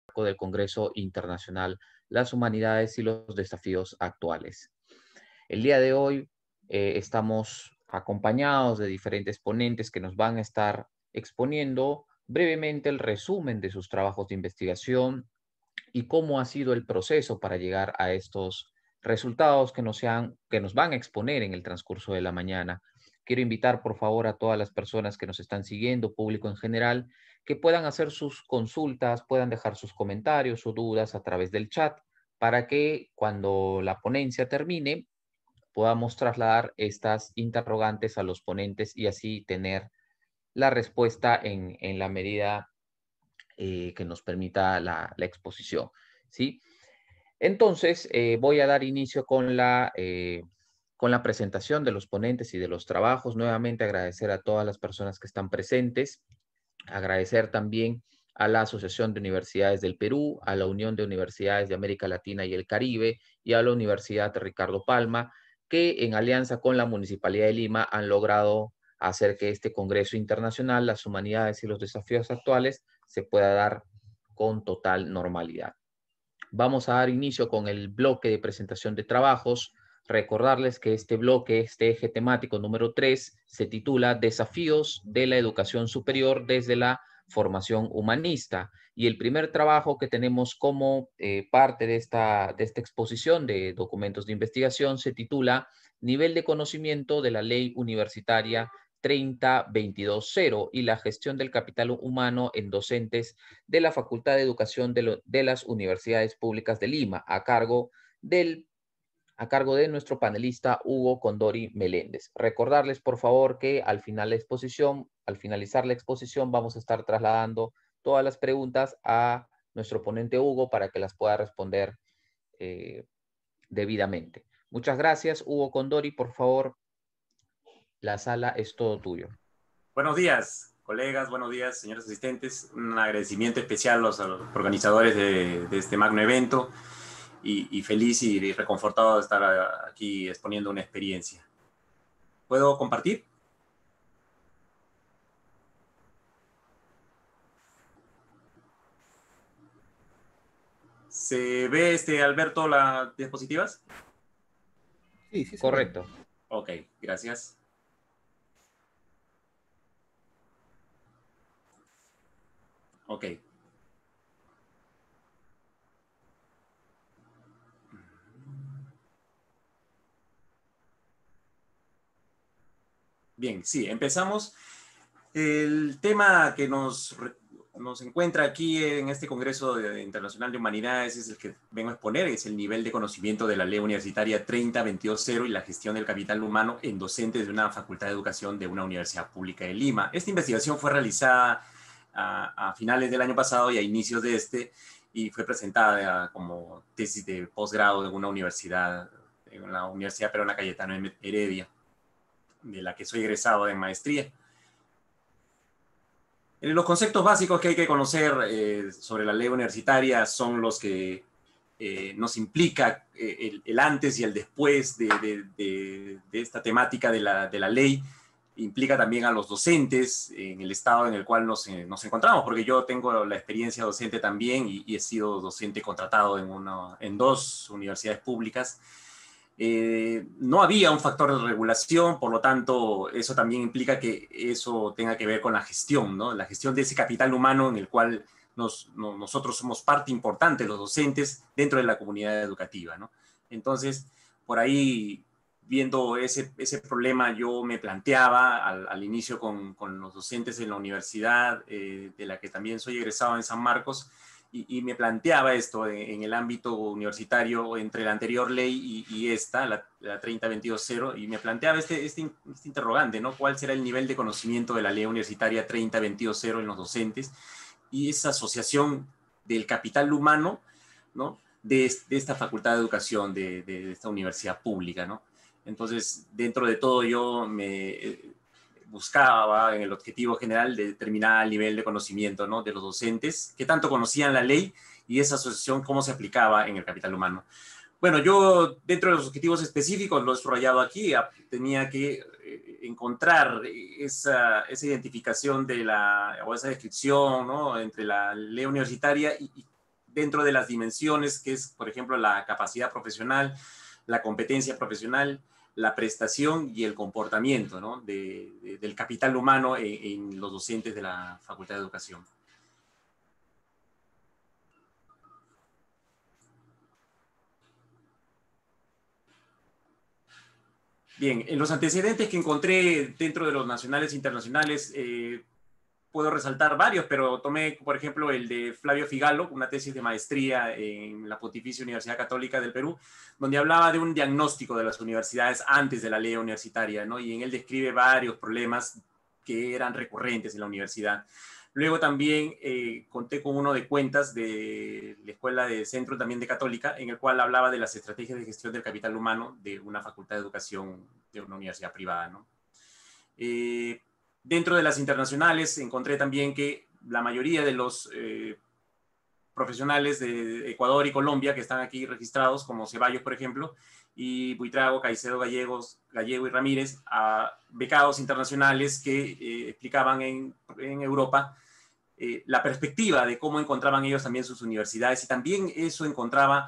del Congreso Internacional Las Humanidades y los Desafíos Actuales. El día de hoy estamos acompañados de diferentes ponentes que nos van a estar exponiendo brevemente el resumen de sus trabajos de investigación y cómo ha sido el proceso para llegar a estos resultados que nos van a exponer en el transcurso de la mañana. Quiero invitar, por favor, a todas las personas que nos están siguiendo, público en general, que puedan hacer sus consultas, puedan dejar sus comentarios o dudas a través del chat para que cuando la ponencia termine podamos trasladar estas interrogantes a los ponentes y así tener la respuesta en la medida que nos permita la exposición, ¿sí? Entonces, voy a dar inicio con la presentación de los ponentes y de los trabajos. Nuevamente agradecer a todas las personas que están presentes, agradecer también a la Asociación de Universidades del Perú, a la Unión de Universidades de América Latina y el Caribe y a la Universidad Ricardo Palma, que en alianza con la Municipalidad de Lima han logrado hacer que este Congreso Internacional, las humanidades y los desafíos actuales, se pueda dar con total normalidad. Vamos a dar inicio con el bloque de presentación de trabajos. Recordarles que este bloque, este eje temático número 3, se titula Desafíos de la Educación Superior desde la Formación Humanista. Y el primer trabajo que tenemos como parte de esta exposición de documentos de investigación se titula Nivel de conocimiento de la Ley Universitaria 3022-0 y la gestión del capital humano en docentes de la Facultad de Educación de las Universidades Públicas de Lima, a cargo de nuestro panelista Hugo Condori Meléndez. Recordarles, por favor, que al finalizar la exposición, vamos a estar trasladando todas las preguntas a nuestro ponente Hugo para que las pueda responder debidamente. Muchas gracias, Hugo Condori. Por favor, la sala es todo tuyo. Buenos días, colegas, buenos días, señores asistentes. Un agradecimiento especial a los organizadores de este magno evento y feliz y reconfortado de estar aquí exponiendo una experiencia. ¿Puedo compartir? ¿Se ve, Alberto, las diapositivas? Sí, sí. Correcto. Ok, gracias. Ok. Bien, sí, empezamos. El tema que nos encuentra aquí en este Congreso Internacional de Humanidades es el que vengo a exponer, es el nivel de conocimiento de la Ley Universitaria 3022-0 y la gestión del capital humano en docentes de una Facultad de Educación de una Universidad Pública de Lima. Esta investigación fue realizada a finales del año pasado y a inicios de este, y fue presentada como tesis de posgrado en una universidad, en la Universidad Peruana Cayetano Heredia, de la que soy egresado de maestría. Los conceptos básicos que hay que conocer sobre la ley universitaria son los que nos implica el antes y el después de esta temática de la ley. Implica también a los docentes en el estado en el cual nos encontramos, porque yo tengo la experiencia docente también y he sido docente contratado en 2 universidades públicas. No había un factor de regulación, por lo tanto, eso también implica que eso tenga que ver con la gestión, ¿no? La gestión de ese capital humano en el cual nosotros somos parte importante, los docentes, dentro de la comunidad educativa, ¿no? Entonces, por ahí, viendo ese problema, yo me planteaba al inicio con los docentes en la universidad, de la que también soy egresado en San Marcos, y me planteaba esto en el ámbito universitario entre la anterior ley y esta, la 3022-0, y me planteaba este interrogante, ¿no? ¿Cuál será el nivel de conocimiento de la ley universitaria 3022-0 en los docentes? Y esa asociación del capital humano, ¿no? de esta facultad de educación, de esta universidad pública, ¿no? Entonces, dentro de todo yo me buscaba en el objetivo general de determinar el nivel de conocimiento, ¿no? de los docentes, qué tanto conocían la ley y esa asociación cómo se aplicaba en el capital humano. Bueno, yo dentro de los objetivos específicos, lo he subrayado aquí, tenía que encontrar esa identificación o esa descripción, ¿no? entre la ley universitaria y dentro de las dimensiones que es, por ejemplo, la capacidad profesional, la competencia profesional, la prestación y el comportamiento, ¿no? Del capital humano en los docentes de la Facultad de Educación. Bien, en los antecedentes que encontré dentro de los nacionales e internacionales, puedo resaltar varios, pero tomé, por ejemplo, el de Flavio Figalo, una tesis de maestría en la Pontificia Universidad Católica del Perú, donde hablaba de un diagnóstico de las universidades antes de la ley universitaria, ¿no? Y en él describe varios problemas que eran recurrentes en la universidad. Luego también conté con uno de cuentas de la Escuela de Centro también de Católica, en el cual hablaba de las estrategias de gestión del capital humano de una facultad de educación de una universidad privada, ¿no? Dentro de las internacionales encontré también que la mayoría de los profesionales de Ecuador y Colombia que están aquí registrados, como Ceballos, por ejemplo, y Buitrago, Caicedo, Gallego y Ramírez, a becados internacionales que explicaban en Europa la perspectiva de cómo encontraban ellos también sus universidades, y también eso encontraba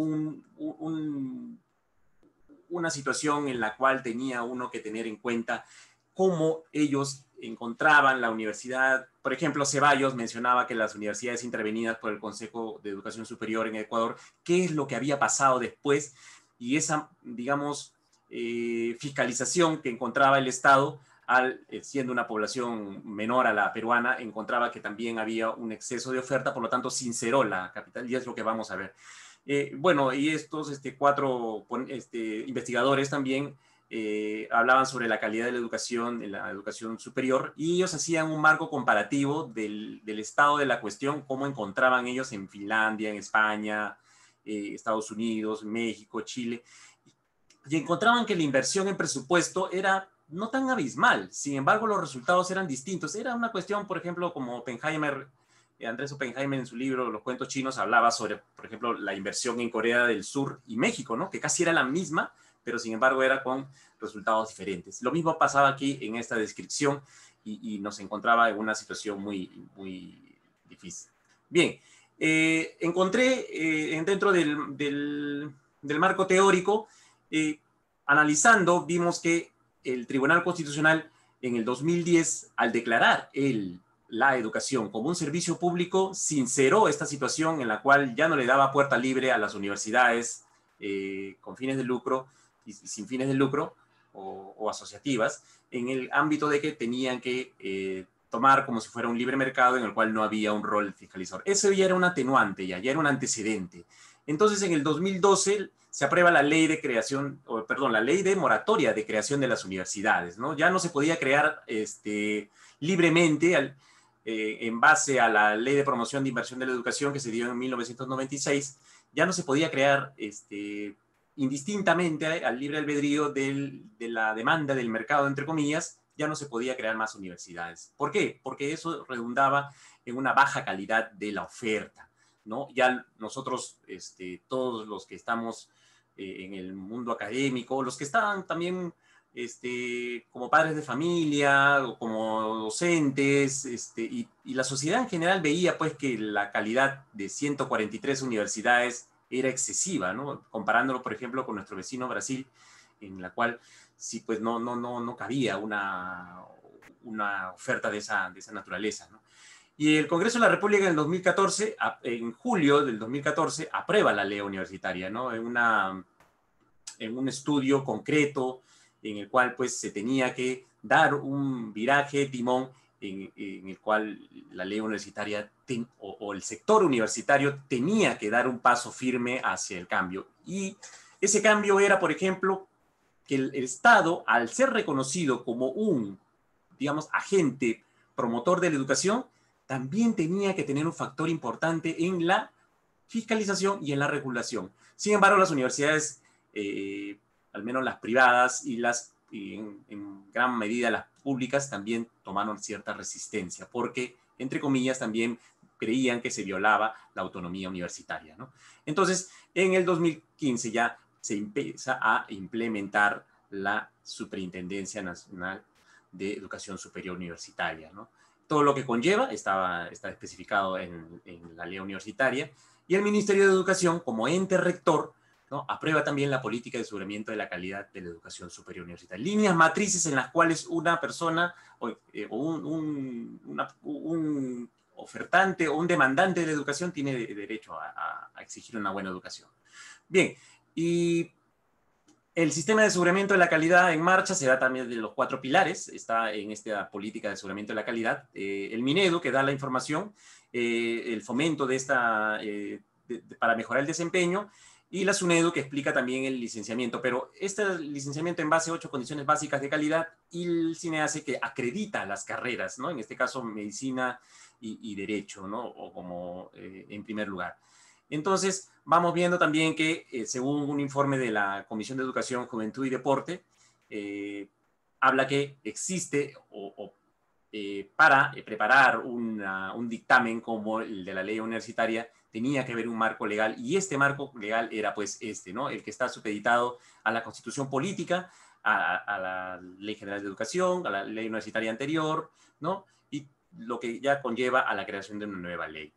una situación en la cual tenía uno que tener en cuenta cómo ellos encontraban la universidad. Por ejemplo, Ceballos mencionaba que las universidades intervenidas por el Consejo de Educación Superior en Ecuador, qué es lo que había pasado después, y esa, digamos, fiscalización que encontraba el Estado, siendo una población menor a la peruana, encontraba que también había un exceso de oferta, por lo tanto sinceró la capital, y es lo que vamos a ver. Bueno, y estos cuatro investigadores también hablaban sobre la calidad de la educación en la educación superior, y ellos hacían un marco comparativo del estado de la cuestión, cómo encontraban ellos en Finlandia, en España, Estados Unidos, México, Chile, y encontraban que la inversión en presupuesto era no tan abismal. Sin embargo, los resultados eran distintos. Era una cuestión, por ejemplo, como Oppenheimer, Andrés Oppenheimer en su libro Los cuentos chinos hablaba sobre, por ejemplo, la inversión en Corea del Sur y México, ¿no? Que casi era la misma, pero sin embargo era con resultados diferentes. Lo mismo pasaba aquí en esta descripción, y nos encontraba en una situación muy, muy difícil. Bien, encontré dentro del marco teórico, analizando, vimos que el Tribunal Constitucional en el 2010, al declarar la educación como un servicio público, sinceró esta situación en la cual ya no le daba puerta libre a las universidades con fines de lucro y sin fines de lucro o asociativas, en el ámbito de que tenían que tomar como si fuera un libre mercado en el cual no había un rol fiscalizador. Eso ya era un atenuante, ya era un antecedente. Entonces, en el 2012 se aprueba la ley de creación, la ley de moratoria de creación de las universidades, ¿no? Ya no se podía crear libremente en base a la ley de promoción de inversión de la educación que se dio en 1996, ya no se podía crear indistintamente al libre albedrío de la demanda del mercado, entre comillas, ya no se podía crear más universidades. ¿Por qué? Porque eso redundaba en una baja calidad de la oferta, ¿no? Ya nosotros, todos los que estamos en el mundo académico, los que estaban también como padres de familia o como docentes, y la sociedad en general veía pues que la calidad de 143 universidades era excesiva, ¿no? Comparándolo, por ejemplo, con nuestro vecino Brasil, en la cual sí, pues no cabía una oferta de esa naturaleza, ¿no? Y el Congreso de la República en el 2014, en julio del 2014, aprueba la ley universitaria, ¿no? En un estudio concreto en el cual pues se tenía que dar un viraje, timón, en el cual la ley universitaria o el sector universitario tenía que dar un paso firme hacia el cambio. Y ese cambio era, por ejemplo, que el Estado, al ser reconocido como un, digamos, agente promotor de la educación, también tenía que tener un factor importante en la fiscalización y en la regulación. Sin embargo, las universidades, al menos las privadas y en gran medida las públicas, también tomaron cierta resistencia, porque, entre comillas, también creían que se violaba la autonomía universitaria, ¿no? Entonces, en el 2015 ya se empieza a implementar la Superintendencia Nacional de Educación Superior Universitaria, ¿no? Todo lo que conlleva está especificado en la ley universitaria, Y el Ministerio de Educación, como ente rector, ¿no?, aprueba también la política de aseguramiento de la calidad de la educación superior universitaria. Líneas matrices en las cuales una persona o un ofertante o un demandante de la educación tiene derecho a exigir una buena educación. Bien, y el sistema de aseguramiento de la calidad en marcha se da también de los 4 pilares, está en esta política de aseguramiento de la calidad. El Minedu, que da la información, el fomento de esta, para mejorar el desempeño, y la SUNEDU, que explica también el licenciamiento. Pero este licenciamiento en base a 8 condiciones básicas de calidad, y el CINEACE, que acredita las carreras, ¿no?, en este caso medicina y derecho, ¿no?, o como en primer lugar. Entonces, vamos viendo también que, según un informe de la Comisión de Educación, Juventud y Deporte, habla que existe, para preparar un dictamen como el de la ley universitaria, tenía que haber un marco legal, y este marco legal era pues ¿no?, el que está supeditado a la Constitución Política, a la Ley General de Educación, a la ley universitaria anterior, ¿no?, y lo que ya conlleva a la creación de una nueva ley.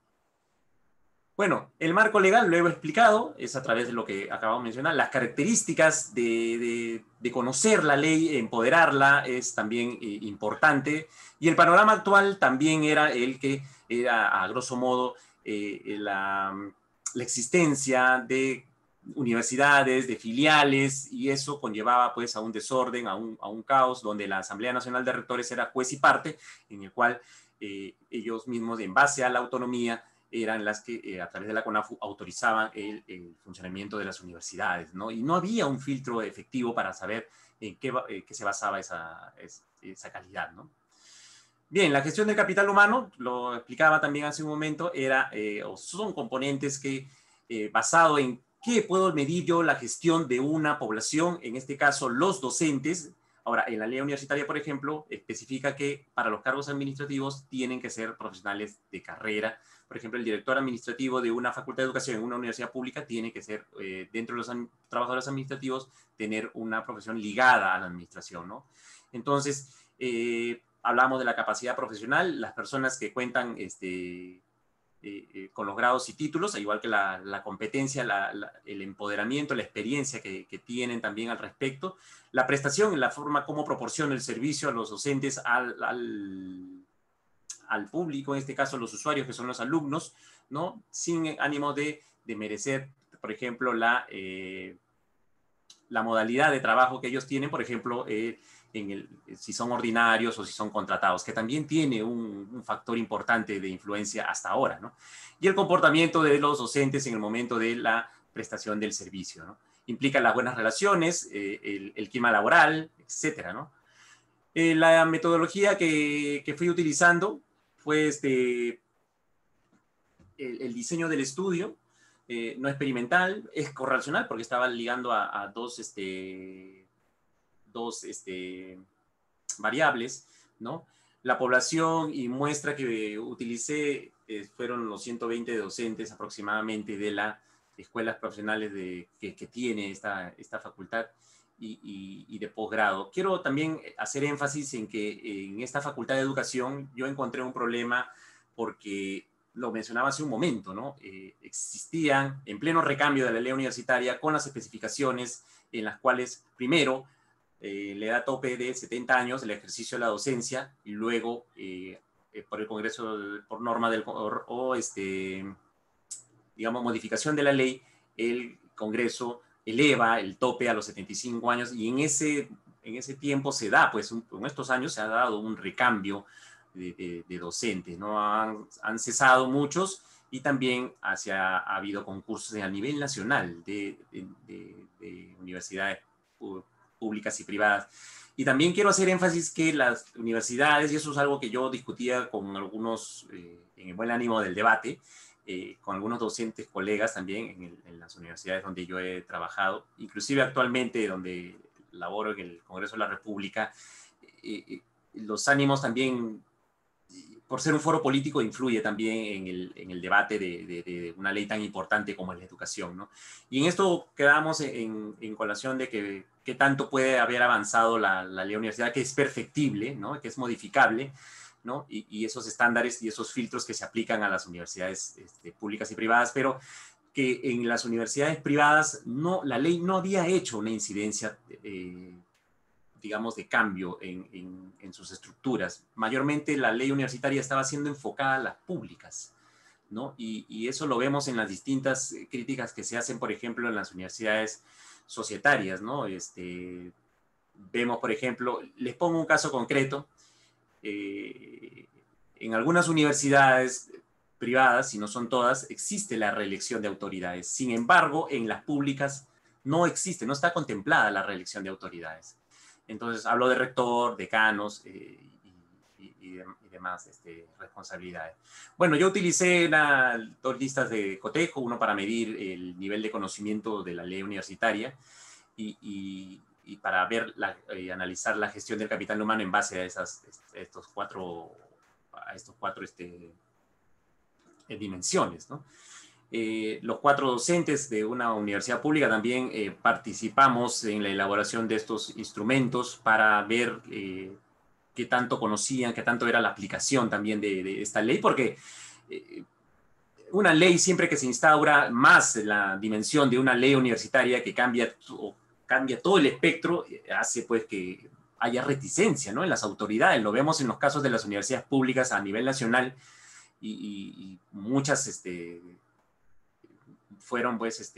Bueno, el marco legal, lo he explicado, es a través de lo que acabamos de mencionar. Las características de conocer la ley, empoderarla, es también importante. Y el panorama actual también era el que era, a grosso modo, la existencia de universidades, de filiales, y eso conllevaba pues a un desorden, a un caos, donde la Asamblea Nacional de Rectores era juez y parte, en el cual ellos mismos, en base a la autonomía, eran las que a través de la CONAFU autorizaban el funcionamiento de las universidades, ¿no? Y no había un filtro efectivo para saber en qué se basaba esa calidad, ¿no? Bien, la gestión del capital humano, lo explicaba también hace un momento, o son componentes que, basado en qué puedo medir yo la gestión de una población, en este caso los docentes. Ahora, en la ley universitaria, por ejemplo, especifica que para los cargos administrativos tienen que ser profesionales de carrera. Por ejemplo, el director administrativo de una facultad de educación en una universidad pública tiene que ser, dentro de los trabajadores administrativos, tener una profesión ligada a la administración, ¿no? Entonces, hablamos de la capacidad profesional, las personas que cuentan con los grados y títulos, igual que la competencia, el empoderamiento, la experiencia que tienen también al respecto, la prestación, la forma como proporciona el servicio a los docentes, al público, en este caso los usuarios, que son los alumnos, ¿no?, sin ánimo de merecer, por ejemplo, la modalidad de trabajo que ellos tienen, por ejemplo, si son ordinarios o si son contratados, que también tiene un factor importante de influencia hasta ahora, ¿no? Y el comportamiento de los docentes en el momento de la prestación del servicio, ¿no? Implica las buenas relaciones, el clima laboral, etcétera, ¿no? La metodología que fui utilizando fue el diseño del estudio, no experimental, es correlacional, porque estaba ligando a dos variables, ¿no? La población y muestra que utilicé fueron los 120 docentes aproximadamente de las escuelas profesionales que tiene esta facultad y de posgrado. Quiero también hacer énfasis en que en esta facultad de educación yo encontré un problema porque lo mencionaba hace un momento, ¿no? Existían en pleno recambio de la ley universitaria con las especificaciones en las cuales primero le da tope de 70 años el ejercicio de la docencia y luego por el Congreso, por norma digamos, modificación de la ley, el Congreso eleva el tope a los 75 años y en ese tiempo se da, pues en estos años se ha dado un recambio de docentes, ¿no? Han cesado muchos y también ha habido concursos a nivel nacional de universidades públicas y privadas. Y también quiero hacer énfasis que las universidades, y eso es algo que yo discutía con algunos, en el buen ánimo del debate, con algunos docentes, colegas también en las universidades donde yo he trabajado, inclusive actualmente donde laboro en el Congreso de la República, los ánimos también, por ser un foro político, influye también en el debate de una ley tan importante como es la educación, ¿no? Y en esto quedamos en colación de qué tanto puede haber avanzado la ley universitaria, que es perfectible, ¿no?, que es modificable, ¿no? Y esos estándares y esos filtros que se aplican a las universidades públicas y privadas, pero que en las universidades privadas la ley no había hecho una incidencia, digamos, de cambio en sus estructuras. Mayormente la ley universitaria estaba siendo enfocada a las públicas, ¿no? Y eso lo vemos en las distintas críticas que se hacen, por ejemplo, en las universidades societarias, ¿no? Vemos, por ejemplo, les pongo un caso concreto. En algunas universidades privadas, si no son todas, existe la reelección de autoridades. Sin embargo, en las públicas no existe, no está contemplada la reelección de autoridades. Entonces, hablo de rector, decanos y demás responsabilidades. Bueno, yo utilicé dos listas de cotejo, uno para medir el nivel de conocimiento de la ley universitaria y para ver analizar la gestión del capital humano en base a estos cuatro dimensiones, ¿no? Los 4 docentes de una universidad pública también participamos en la elaboración de estos instrumentos para ver qué tanto conocían, qué tanto era la aplicación también de esta ley, porque una ley siempre que se instaura más la dimensión de una ley universitaria que cambia todo el espectro, hace pues que haya reticencia, ¿no? En las autoridades. Lo vemos en los casos de las universidades públicas a nivel nacional y muchas fueron pues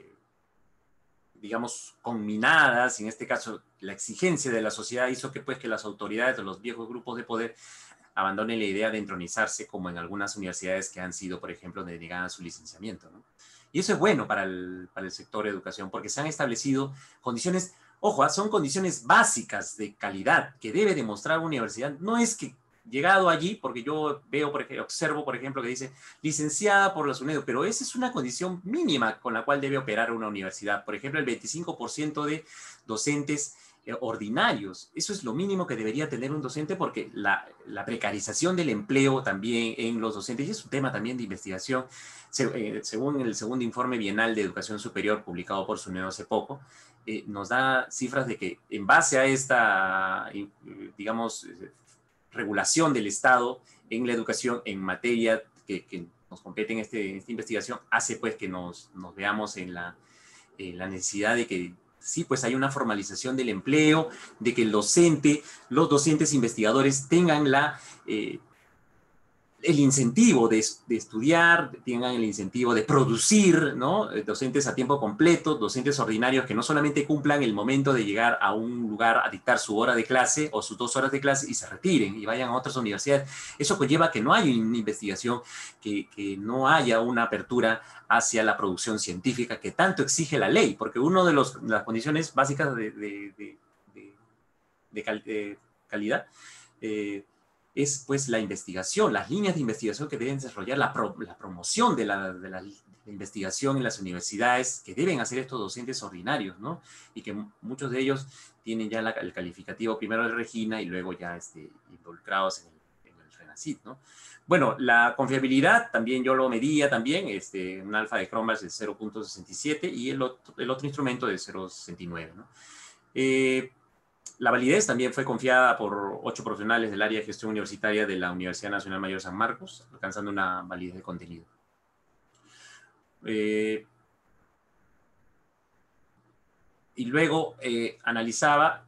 digamos conminadas. En este caso la exigencia de la sociedad hizo que pues que las autoridades de los viejos grupos de poder abandonen la idea de entronizarse como en algunas universidades que han sido, por ejemplo, denegadas su licenciamiento, ¿no? Y eso es bueno para el sector de educación, porque se han establecido condiciones, ojo, son condiciones básicas de calidad que debe demostrar una universidad. No es que llegado allí, porque yo veo, observo, por ejemplo, que dice licenciada por la SUNEDU, pero esa es una condición mínima con la cual debe operar una universidad. Por ejemplo, el 25% de docentes ordinarios. Eso es lo mínimo que debería tener un docente, porque la precarización del empleo también en los docentes, y es un tema también de investigación, según el segundo informe bienal de educación superior publicado por SUNEDU hace poco, nos da cifras de que en base a esta, digamos, regulación del Estado en la educación en materia que nos compete en esta investigación, hace pues que nos veamos en la necesidad de que sí, pues hay una formalización del empleo, de que los docentes investigadores tengan el incentivo de estudiar, tengan el incentivo de producir, ¿no? Docentes a tiempo completo, docentes ordinarios que no solamente cumplan el momento de llegar a un lugar a dictar su hora de clase o sus 2 horas de clase y se retiren y vayan a otras universidades. Eso conlleva que no haya una investigación, que no haya una apertura hacia la producción científica que tanto exige la ley, porque una de las condiciones básicas de calidad es pues la investigación, las líneas de investigación que deben desarrollar, la promoción de la investigación en las universidades, que deben hacer estos docentes ordinarios, ¿no? Y que muchos de ellos tienen ya el calificativo primero de Regina y luego ya involucrados en el RENACYT, ¿no? Bueno, la confiabilidad también yo lo medía también, un alfa de Cronbachs de 0.67 y el otro instrumento de 0.69, ¿no? La validez también fue confiada por 8 profesionales del área de gestión universitaria de la Universidad Nacional Mayor de San Marcos, alcanzando una validez de contenido. Y luego analizaba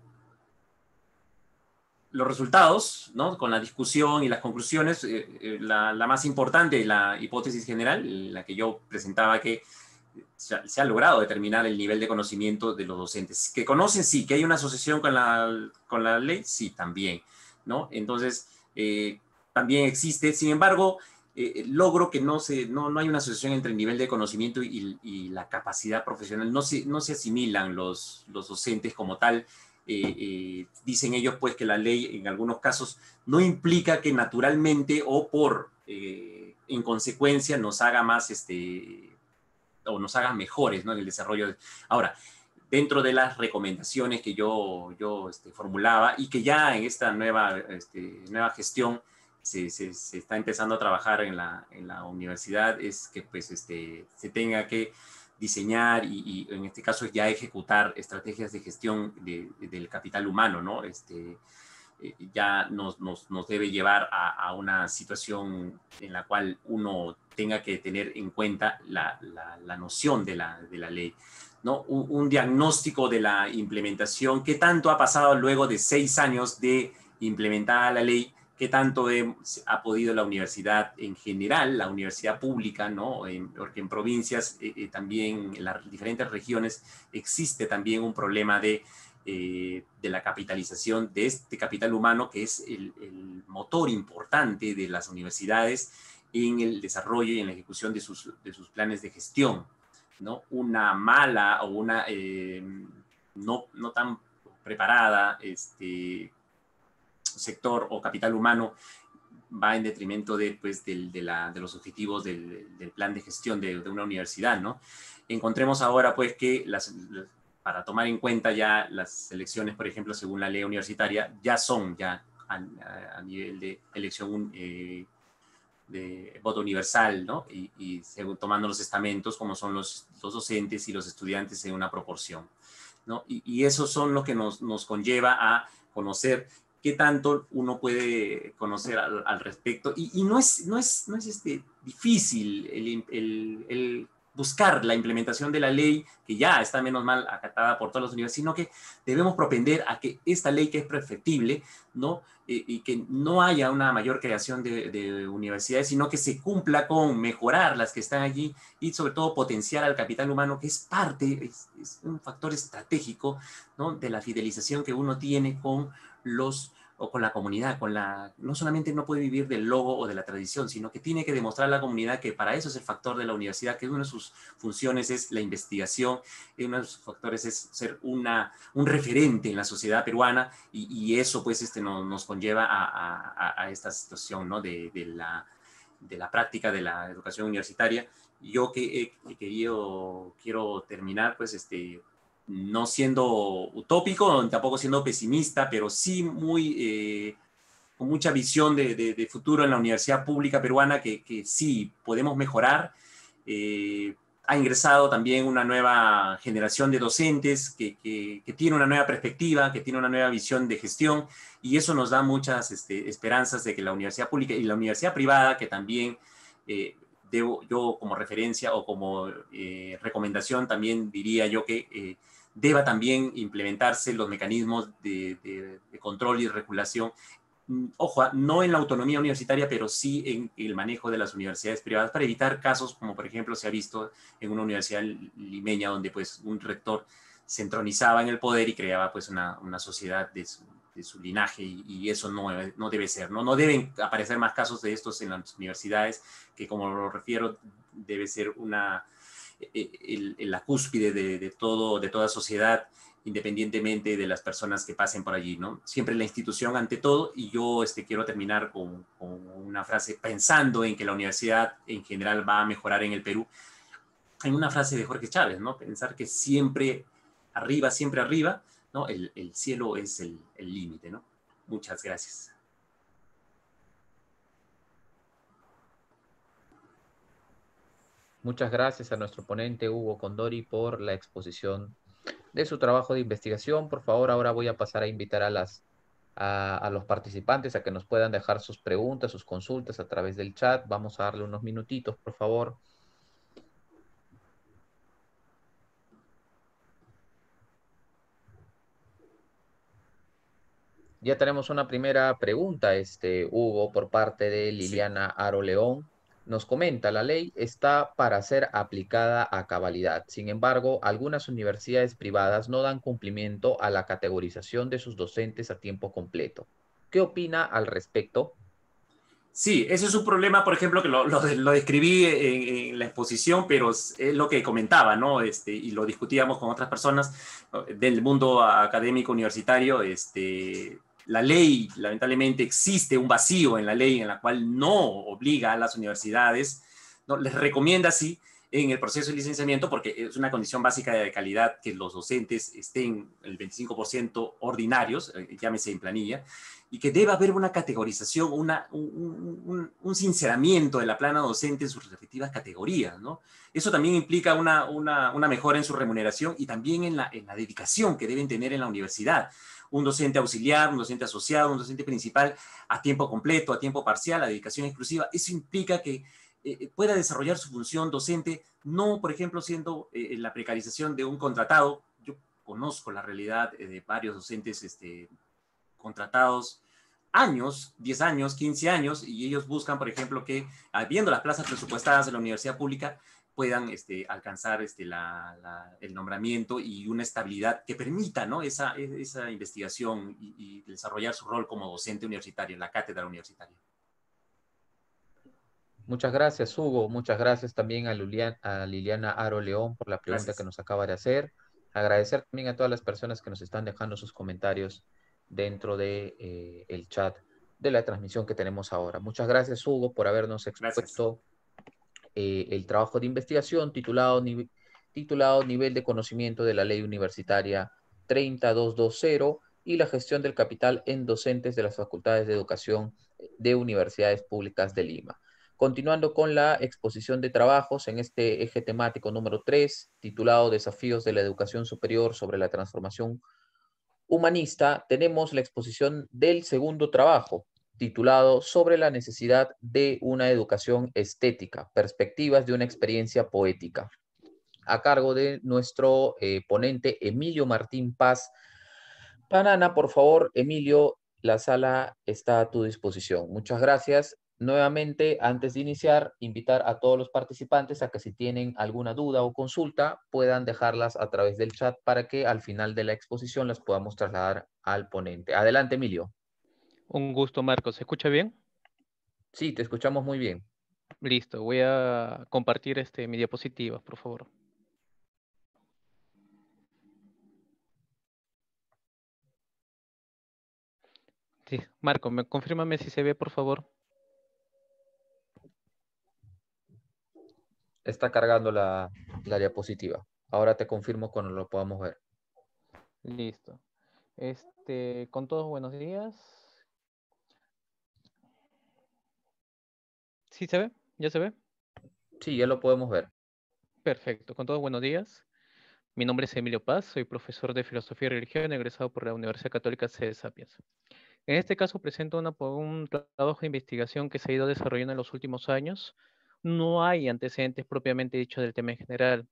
los resultados, ¿no? Con la discusión y las conclusiones. La más importante, la hipótesis general, la que yo presentaba, que se ha logrado determinar el nivel de conocimiento de los docentes. Que conocen, sí. Que hay una asociación con la ley, sí, también, ¿no? Entonces, también existe. Sin embargo, logro que no hay una asociación entre el nivel de conocimiento y la capacidad profesional. No se asimilan los docentes como tal. Dicen ellos pues que la ley en algunos casos no implica que naturalmente o en consecuencia nos haga más o nos haga mejores, ¿no? En el desarrollo. Ahora, dentro de las recomendaciones que yo formulaba y que ya en esta nueva gestión se está empezando a trabajar en la universidad, es que pues se tenga que diseñar y en este caso ya ejecutar estrategias de gestión del capital humano, ¿no? ya nos debe llevar a una situación en la cual uno tenga que tener en cuenta la noción de la ley, ¿no? Un diagnóstico de la implementación, qué tanto ha pasado luego de 6 años de implementada la ley, qué tanto ha podido la universidad en general, la universidad pública, ¿no? Porque en provincias, también en las diferentes regiones, existe también un problema de la capitalización de este capital humano, que es el motor importante de las universidades en el desarrollo y en la ejecución de sus planes de gestión, ¿no? Una mala o una no tan preparada sector o capital humano va en detrimento de, pues, de los objetivos del plan de gestión de una universidad, ¿no? Encontremos ahora, pues, que para tomar en cuenta ya las elecciones, por ejemplo, según la ley universitaria, ya son a nivel de elección de voto universal, ¿no? Y según, tomando los estamentos, como son los docentes y los estudiantes en una proporción, ¿no? Y eso son lo que nos conlleva a conocer qué tanto uno puede conocer al respecto. Y no es difícil el buscar la implementación de la ley, que ya está menos mal acatada por todas las universidades, sino que debemos propender a que esta ley, que es perfectible, ¿no? Y que no haya una mayor creación de universidades, sino que se cumpla con mejorar las que están allí y sobre todo potenciar al capital humano, que es parte, es un factor estratégico, ¿no? De la fidelización que uno tiene con la comunidad, no solamente no puede vivir del logo o de la tradición, sino que tiene que demostrar a la comunidad que para eso es el factor de la universidad, que una de sus funciones es la investigación, y uno de sus factores es ser un referente en la sociedad peruana, y eso, pues, nos conlleva a esta situación, ¿no? de la práctica de la educación universitaria. Yo quiero terminar, pues, no siendo utópico, tampoco siendo pesimista, pero sí con mucha visión de futuro en la universidad pública peruana, que sí podemos mejorar. Ha ingresado también una nueva generación de docentes que tiene una nueva perspectiva, que tiene una nueva visión de gestión, y eso nos da muchas esperanzas de que la universidad pública y la universidad privada, que también yo como referencia o como recomendación también diría yo que deba también implementarse los mecanismos de control y regulación. Ojo, no en la autonomía universitaria, pero sí en el manejo de las universidades privadas, para evitar casos como, por ejemplo, se ha visto en una universidad limeña, donde, pues, un rector se entronizaba en el poder y creaba, pues, una sociedad de su linaje, y eso no debe ser, ¿no? No deben aparecer más casos de estos en las universidades, que, como lo refiero, debe ser la cúspide de toda sociedad, independientemente de las personas que pasen por allí, ¿no? Siempre la institución ante todo. Y yo quiero terminar con una frase, pensando en que la universidad en general va a mejorar en el Perú. Hay una frase de Jorge Chávez, ¿no? Pensar que siempre arriba, ¿no? El cielo es el límite, ¿no? Muchas gracias. Muchas gracias a nuestro ponente Hugo Condori por la exposición de su trabajo de investigación. Por favor, ahora voy a pasar a invitar a los participantes a que nos puedan dejar sus preguntas, sus consultas a través del chat. Vamos a darle unos minutitos, por favor. Ya tenemos una primera pregunta, Hugo, por parte de Sí. Liliana Aro León. Nos comenta, la ley está para ser aplicada a cabalidad. Sin embargo, algunas universidades privadas no dan cumplimiento a la categorización de sus docentes a tiempo completo. ¿Qué opina al respecto? Sí, ese es un problema, por ejemplo, que lo describí en la exposición, pero es lo que comentaba, ¿no? Y lo discutíamos con otras personas del mundo académico universitario. La ley, lamentablemente, existe un vacío en la ley, en la cual no obliga a las universidades, ¿no? Les recomienda, sí, en el proceso de licenciamiento, porque es una condición básica de calidad que los docentes estén el 25% ordinarios, llámese en planilla, y que debe haber una categorización, un sinceramiento de la plana docente en sus respectivas categorías, ¿no? Eso también implica una mejora en su remuneración y también en la dedicación que deben tener en la universidad. Un docente auxiliar, un docente asociado, un docente principal a tiempo completo, a tiempo parcial, a dedicación exclusiva. Eso implica que pueda desarrollar su función docente, no, por ejemplo, siendo la precarización de un contratado. Yo conozco la realidad de varios docentes contratados años, 10 años, 15 años, y ellos buscan, por ejemplo, que, viendo las plazas presupuestadas en la universidad pública, puedan alcanzar el nombramiento y una estabilidad que permita, ¿no?, esa investigación y desarrollar su rol como docente universitario en la cátedra universitaria. Muchas gracias, Hugo. Muchas gracias también a Liliana Aro León por la pregunta que Gracias. nos acaba de hacer. Agradecer también a todas las personas que nos están dejando sus comentarios dentro de, el chat de la transmisión que tenemos ahora. Muchas gracias, Hugo, por habernos Gracias. expuesto el trabajo de investigación titulado Nivel de Conocimiento de la Ley Universitaria 30220 y la gestión del capital en docentes de las Facultades de Educación de Universidades Públicas de Lima. Continuando con la exposición de trabajos en este eje temático número 3, titulado Desafíos de la Educación Superior sobre la Transformación Humanista, tenemos la exposición del segundo trabajo, titulado Sobre la necesidad de una educación estética, perspectivas de una experiencia poética, a cargo de nuestro ponente Emilio Martín Paz Panana. Por favor, Emilio, la sala está a tu disposición. Muchas gracias. Nuevamente, antes de iniciar, invitar a todos los participantes a que si tienen alguna duda o consulta, puedan dejarlas a través del chat para que al final de la exposición las podamos trasladar al ponente. Adelante, Emilio. Un gusto, Marcos. ¿Se escucha bien? Sí, te escuchamos muy bien. Listo, voy a compartir mi diapositiva, por favor. Sí, Marco, confírmame si se ve, por favor. Está cargando la diapositiva. Ahora te confirmo cuando lo podamos ver. Listo. Con todos buenos días. ¿Sí se ve? ¿Ya se ve? Sí, ya lo podemos ver. Perfecto, con todos buenos días. Mi nombre es Emilio Paz, soy profesor de Filosofía y Religión, egresado por la Universidad Católica Sede Sapiens. En este caso presento un trabajo de investigación que se ha ido desarrollando en los últimos años. No hay antecedentes propiamente dichos del tema en general,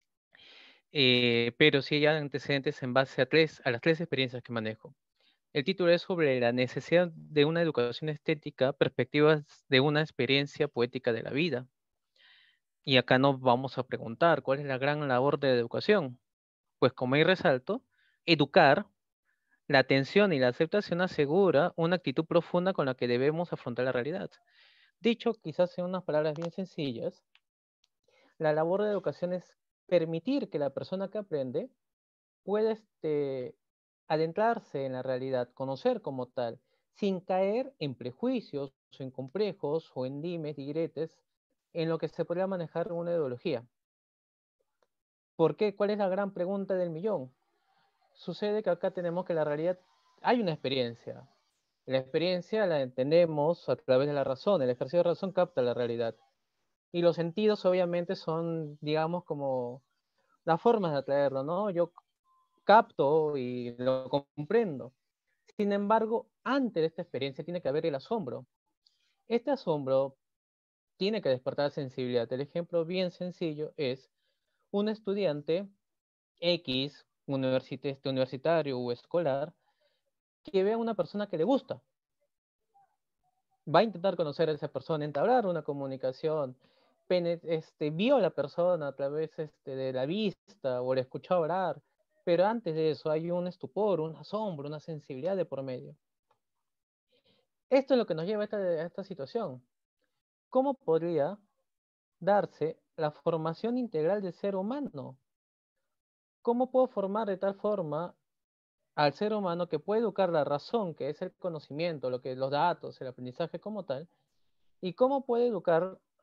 pero sí hay antecedentes en base a las tres experiencias que manejo. El título es sobre la necesidad de una educación estética, perspectivas de una experiencia poética de la vida. Y acá nos vamos a preguntar, ¿cuál es la gran labor de la educación? Pues como ahí resalto, educar, la atención y la aceptación asegura una actitud profunda con la que debemos afrontar la realidad. Dicho quizás en unas palabras bien sencillas, la labor de educación es permitir que la persona que aprende pueda adentrarse en la realidad, conocer como tal, sin caer en prejuicios, o en complejos, o en dimes, diretes, en lo que se podría manejar una ideología. ¿Por qué? ¿Cuál es la gran pregunta del millón? Sucede que acá tenemos que la realidad, hay una experiencia. La experiencia la entendemos a través de la razón, el ejercicio de razón capta la realidad. Y los sentidos obviamente son, digamos, como las formas de atraerlo, ¿no? Yo capto y lo comprendo. Sin embargo, antes de esta experiencia tiene que haber el asombro. Este asombro tiene que despertar sensibilidad. El ejemplo bien sencillo es un estudiante X, universitario o escolar, que ve a una persona que le gusta. Va a intentar conocer a esa persona, entablar una comunicación, vio a la persona a través de la vista o le escuchó hablar, pero antes de eso hay un estupor, un asombro, una sensibilidad de por medio. Esto es lo que nos lleva a esta situación. ¿Cómo podría darse la formación integral del ser humano? ¿Cómo puedo formar de tal forma al ser humano que puede educar la razón, que es el conocimiento, los datos, el aprendizaje como tal? ¿Y cómo puede educar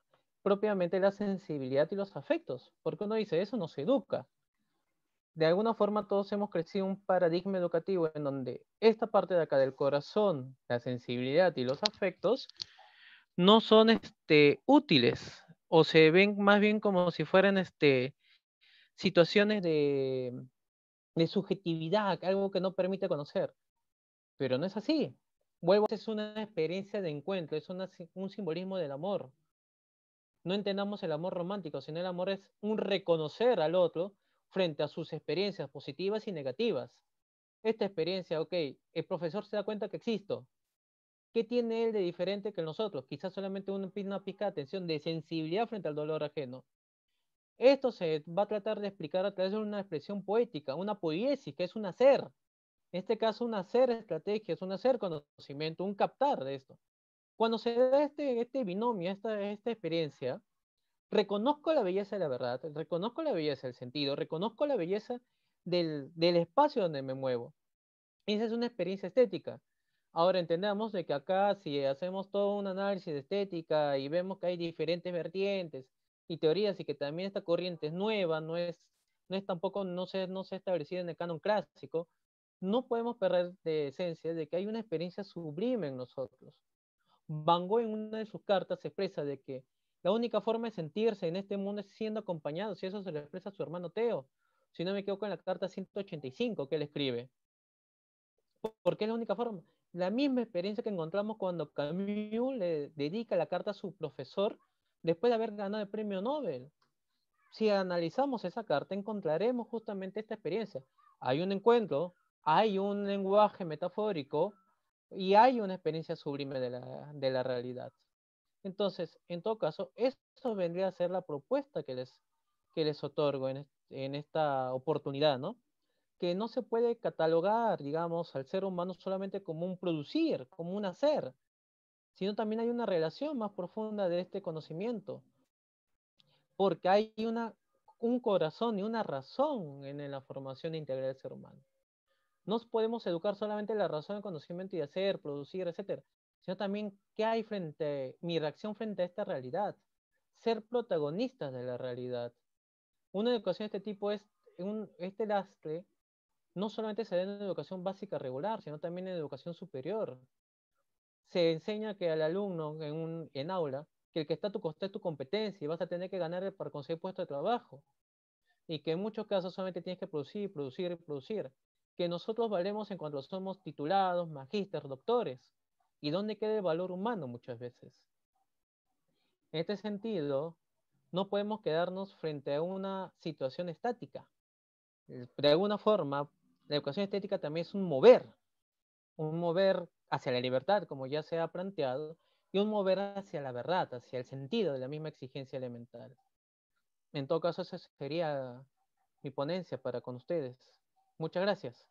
propiamente la sensibilidad y los afectos, porque uno dice, eso no se educa. De alguna forma todos hemos crecido en un paradigma educativo en donde esta parte de acá del corazón, la sensibilidad y los afectos, no son útiles o se ven más bien como si fueran situaciones de subjetividad, algo que no permite conocer. Pero no es así. Vuelvo, es una experiencia de encuentro, es un simbolismo del amor. No entendamos el amor romántico, sino el amor es un reconocer al otro frente a sus experiencias positivas y negativas. Esta experiencia, ok, el profesor se da cuenta que existo. ¿Qué tiene él de diferente que nosotros? Quizás solamente una pizca de atención, de sensibilidad frente al dolor ajeno. Esto se va a tratar de explicar a través de una expresión poética, una poiesis, que es un hacer. En este caso, un hacer estrategia, es un hacer conocimiento, un captar de esto. Cuando se da este binomio, esta experiencia, reconozco la belleza de la verdad, reconozco la belleza del sentido, reconozco la belleza del espacio donde me muevo. Esa es una experiencia estética. Ahora entendamos de que acá si hacemos todo un análisis de estética y vemos que hay diferentes vertientes y teorías y que también esta corriente es nueva, no es tampoco, no se ha establecido en el canon clásico, no podemos perder de esencia de que hay una experiencia sublime en nosotros. Van Gogh en una de sus cartas expresa de que la única forma de sentirse en este mundo es siendo acompañado, si eso se lo expresa a su hermano Teo, si no me equivoco en la carta 185 que él escribe. ¿Por qué es la única forma? La misma experiencia que encontramos cuando Camus le dedica la carta a su profesor después de haber ganado el premio Nobel. Si analizamos esa carta, encontraremos justamente esta experiencia. Hay un encuentro, hay un lenguaje metafórico y hay una experiencia sublime de la realidad. Entonces, en todo caso, eso vendría a ser la propuesta que les otorgo en esta oportunidad, ¿no? Que no se puede catalogar, digamos, al ser humano solamente como un producir, como un hacer, sino también hay una relación más profunda de este conocimiento, porque hay un corazón y una razón en la formación integral del ser humano. No podemos educar solamente la razón, el conocimiento y hacer, producir, etcétera, sino también qué hay mi reacción frente a esta realidad, ser protagonistas de la realidad. Una educación de este tipo este lastre no solamente se da en educación básica regular, sino también en educación superior. Se enseña que al alumno en aula, que el que está a tu costado es tu competencia y vas a tener que ganar para conseguir puesto de trabajo. Y que en muchos casos solamente tienes que producir, producir y producir. Que nosotros valemos en cuanto somos titulados, magísteres, doctores. ¿Y dónde queda el valor humano muchas veces? En este sentido, no podemos quedarnos frente a una situación estática. De alguna forma, la educación estética también es un mover hacia la libertad, como ya se ha planteado, y un mover hacia la verdad, hacia el sentido de la misma exigencia elemental. En todo caso, esa sería mi ponencia para con ustedes. Muchas gracias.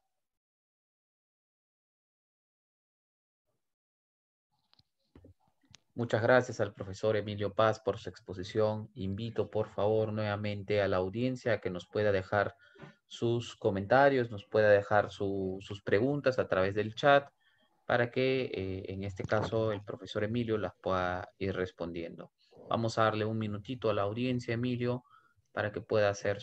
Muchas gracias al profesor Emilio Paz por su exposición. Invito, por favor, nuevamente a la audiencia a que nos pueda dejar sus comentarios, nos pueda dejar sus preguntas a través del chat para que, en este caso, el profesor Emilio las pueda ir respondiendo. Vamos a darle un minutito a la audiencia, Emilio, para que puedan hacer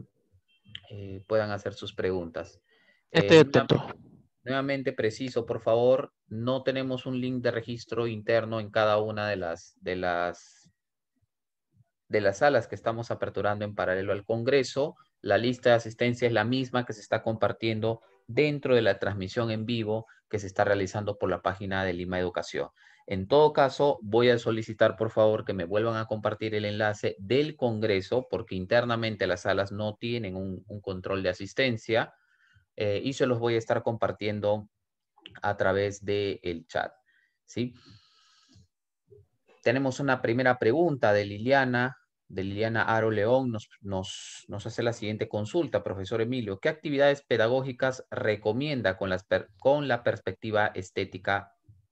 sus preguntas. Estoy atento. Nuevamente preciso, por favor, no tenemos un link de registro interno en cada una de las salas que estamos aperturando en paralelo al Congreso. La lista de asistencia es la misma que se está compartiendo dentro de la transmisión en vivo que se está realizando por la página de Lima Educación. En todo caso, voy a solicitar, por favor, que me vuelvan a compartir el enlace del Congreso, porque internamente las salas no tienen un control de asistencia, y se los voy a estar compartiendo a través del chat, ¿sí? Tenemos una primera pregunta de Liliana Aro León. Nos hace la siguiente consulta, profesor Emilio. ¿Qué actividades pedagógicas recomienda con la perspectiva estética?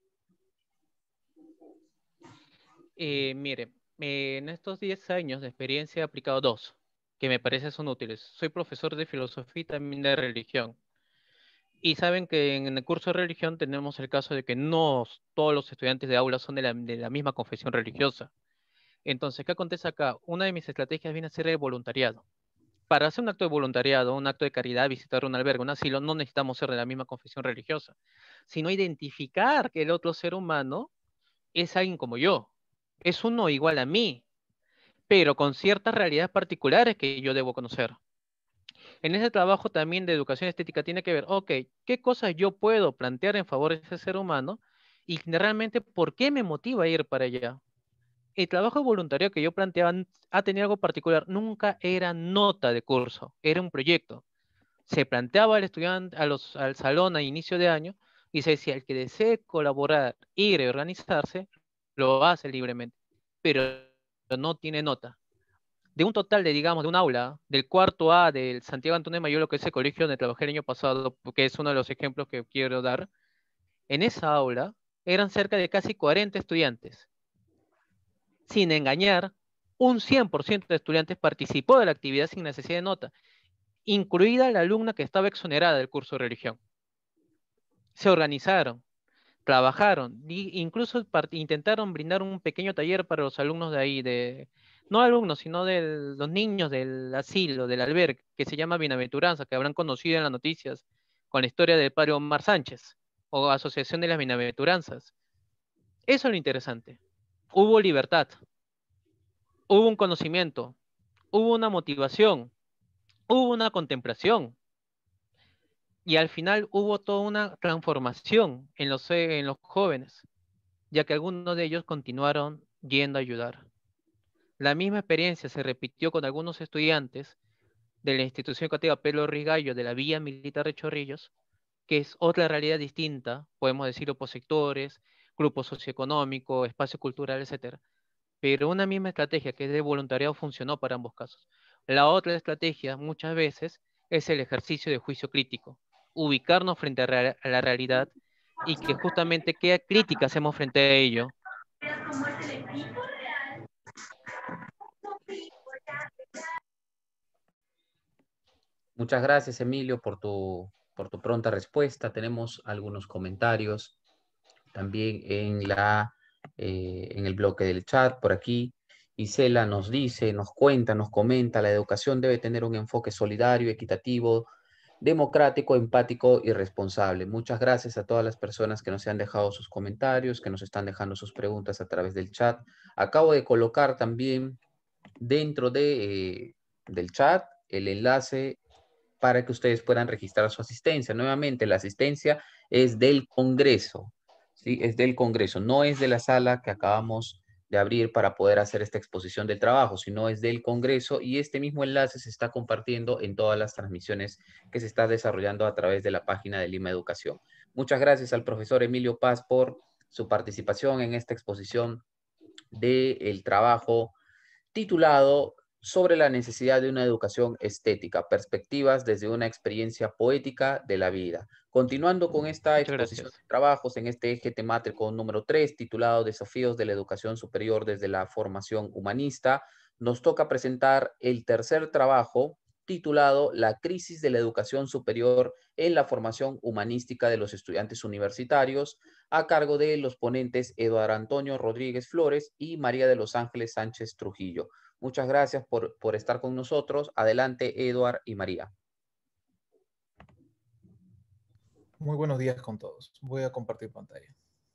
Mire, en estos 10 años de experiencia he aplicado dos, que me parecen son útiles. Soy profesor de filosofía y también de religión. Y saben que en el curso de religión tenemos el caso de que no todos los estudiantes de aula son de la misma confesión religiosa. Entonces, ¿qué acontece acá? Una de mis estrategias viene a ser el voluntariado. Para hacer un acto de voluntariado, un acto de caridad, visitar un albergue, un asilo, no necesitamos ser de la misma confesión religiosa, sino identificar que el otro ser humano es alguien como yo, es uno igual a mí, pero con ciertas realidades particulares que yo debo conocer. En ese trabajo también de educación estética tiene que ver, ok, ¿qué cosas yo puedo plantear en favor de ese ser humano? Y realmente, ¿por qué me motiva a ir para allá? El trabajo voluntario que yo planteaba ha tenido algo particular. Nunca era nota de curso, era un proyecto. Se planteaba al estudiante, al salón a inicio de año y se decía, el que desee colaborar, ir y organizarse, lo hace libremente, pero no tiene nota. De un total de, digamos, de un aula, del cuarto A del Santiago Antonio de Mayolo, que es el colegio donde trabajé el año pasado, porque es uno de los ejemplos que quiero dar, en esa aula eran cerca de casi 40 estudiantes. Sin engañar, un 100% de estudiantes participó de la actividad sin necesidad de nota, incluida la alumna que estaba exonerada del curso de religión. Se organizaron, trabajaron, incluso intentaron brindar un pequeño taller para los alumnos de ahí, no alumnos, sino de los niños del asilo, del albergue, que se llama Bienaventuranza, que habrán conocido en las noticias con la historia del padre Omar Sánchez, o Asociación de las Bienaventuranzas. Eso es lo interesante. Hubo libertad, hubo un conocimiento, hubo una motivación, hubo una contemplación, y al final hubo toda una transformación en los jóvenes, ya que algunos de ellos continuaron yendo a ayudar. La misma experiencia se repitió con algunos estudiantes de la institución educativa Pedro Ruiz Gallo de la Villa Militar de Chorrillos, que es otra realidad distinta, podemos decir opositores, grupos socioeconómicos, espacio cultural, etcétera. Pero una misma estrategia que es de voluntariado funcionó para ambos casos. La otra estrategia muchas veces es el ejercicio de juicio crítico, ubicarnos frente a la realidad y que justamente qué crítica hacemos frente a ello. Muchas gracias, Emilio, por tu pronta respuesta. Tenemos algunos comentarios también en el bloque del chat por aquí. Isela nos dice, nos cuenta, nos comenta, la educación debe tener un enfoque solidario, equitativo, democrático, empático y responsable. Muchas gracias a todas las personas que nos han dejado sus comentarios, que nos están dejando sus preguntas a través del chat. Acabo de colocar también dentro del chat el enlace para que ustedes puedan registrar su asistencia. Nuevamente, la asistencia es del Congreso, ¿sí? Es del Congreso, no es de la sala que acabamos de abrir para poder hacer esta exposición del trabajo, sino es del Congreso y este mismo enlace se está compartiendo en todas las transmisiones que se está desarrollando a través de la página de Lima Educación. Muchas gracias al profesor Emilio Paz por su participación en esta exposición del trabajo titulado Sobre la necesidad de una educación estética, perspectivas desde una experiencia poética de la vida. Continuando con esta Muchas exposición gracias. de trabajos en este eje temático número 3, titulado Desafíos de la educación superior desde la formación humanista, nos toca presentar el tercer trabajo titulado La crisis de la educación superior en la formación humanística de los estudiantes universitarios, a cargo de los ponentes Eduardo Antonio Rodríguez Flores y María de los Ángeles Sánchez Trujillo. Muchas gracias por estar con nosotros. Adelante, Eduard y María. Muy buenos días con todos. Voy a compartir pantalla.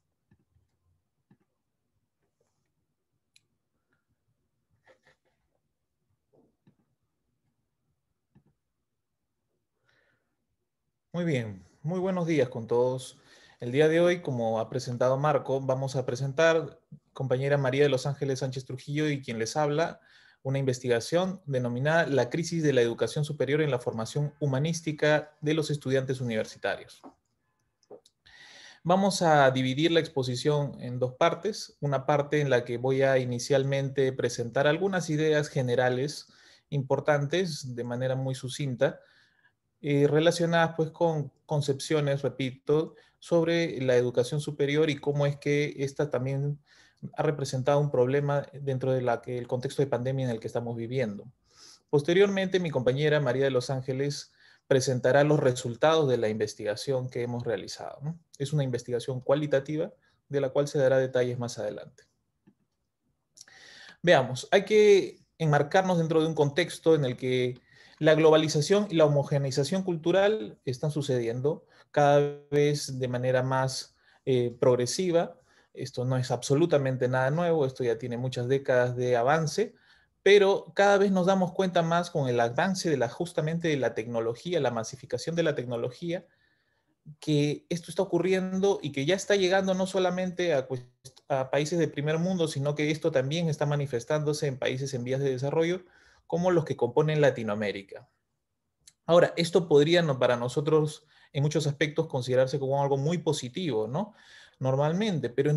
Muy bien, muy buenos días con todos. El día de hoy, como ha presentado Marco, vamos a presentar, compañera María de los Ángeles Sánchez Trujillo y quien les habla, una investigación denominada La crisis de la educación superior en la formación humanística de los estudiantes universitarios. Vamos a dividir la exposición en dos partes. Una parte en la que voy a inicialmente presentar algunas ideas generales importantes de manera muy sucinta, relacionadas pues con concepciones, repito, sobre la educación superior y cómo es que esta también ha representado un problema dentro de el contexto de pandemia en el que estamos viviendo. Posteriormente, mi compañera María de los Ángeles presentará los resultados de la investigación que hemos realizado, ¿no? Es una investigación cualitativa de la cual se dará detalles más adelante. Veamos, hay que enmarcarnos dentro de un contexto en el que la globalización y la homogeneización cultural están sucediendo cada vez de manera más progresiva. Esto no es absolutamente nada nuevo, esto ya tiene muchas décadas de avance, pero cada vez nos damos cuenta más con el avance de justamente de la tecnología, la masificación de la tecnología, que esto está ocurriendo y que ya está llegando no solamente a países de primer mundo, sino que esto también está manifestándose en países en vías de desarrollo, como los que componen Latinoamérica. Ahora, esto podría para nosotros en muchos aspectos considerarse como algo muy positivo, ¿no? Normalmente, pero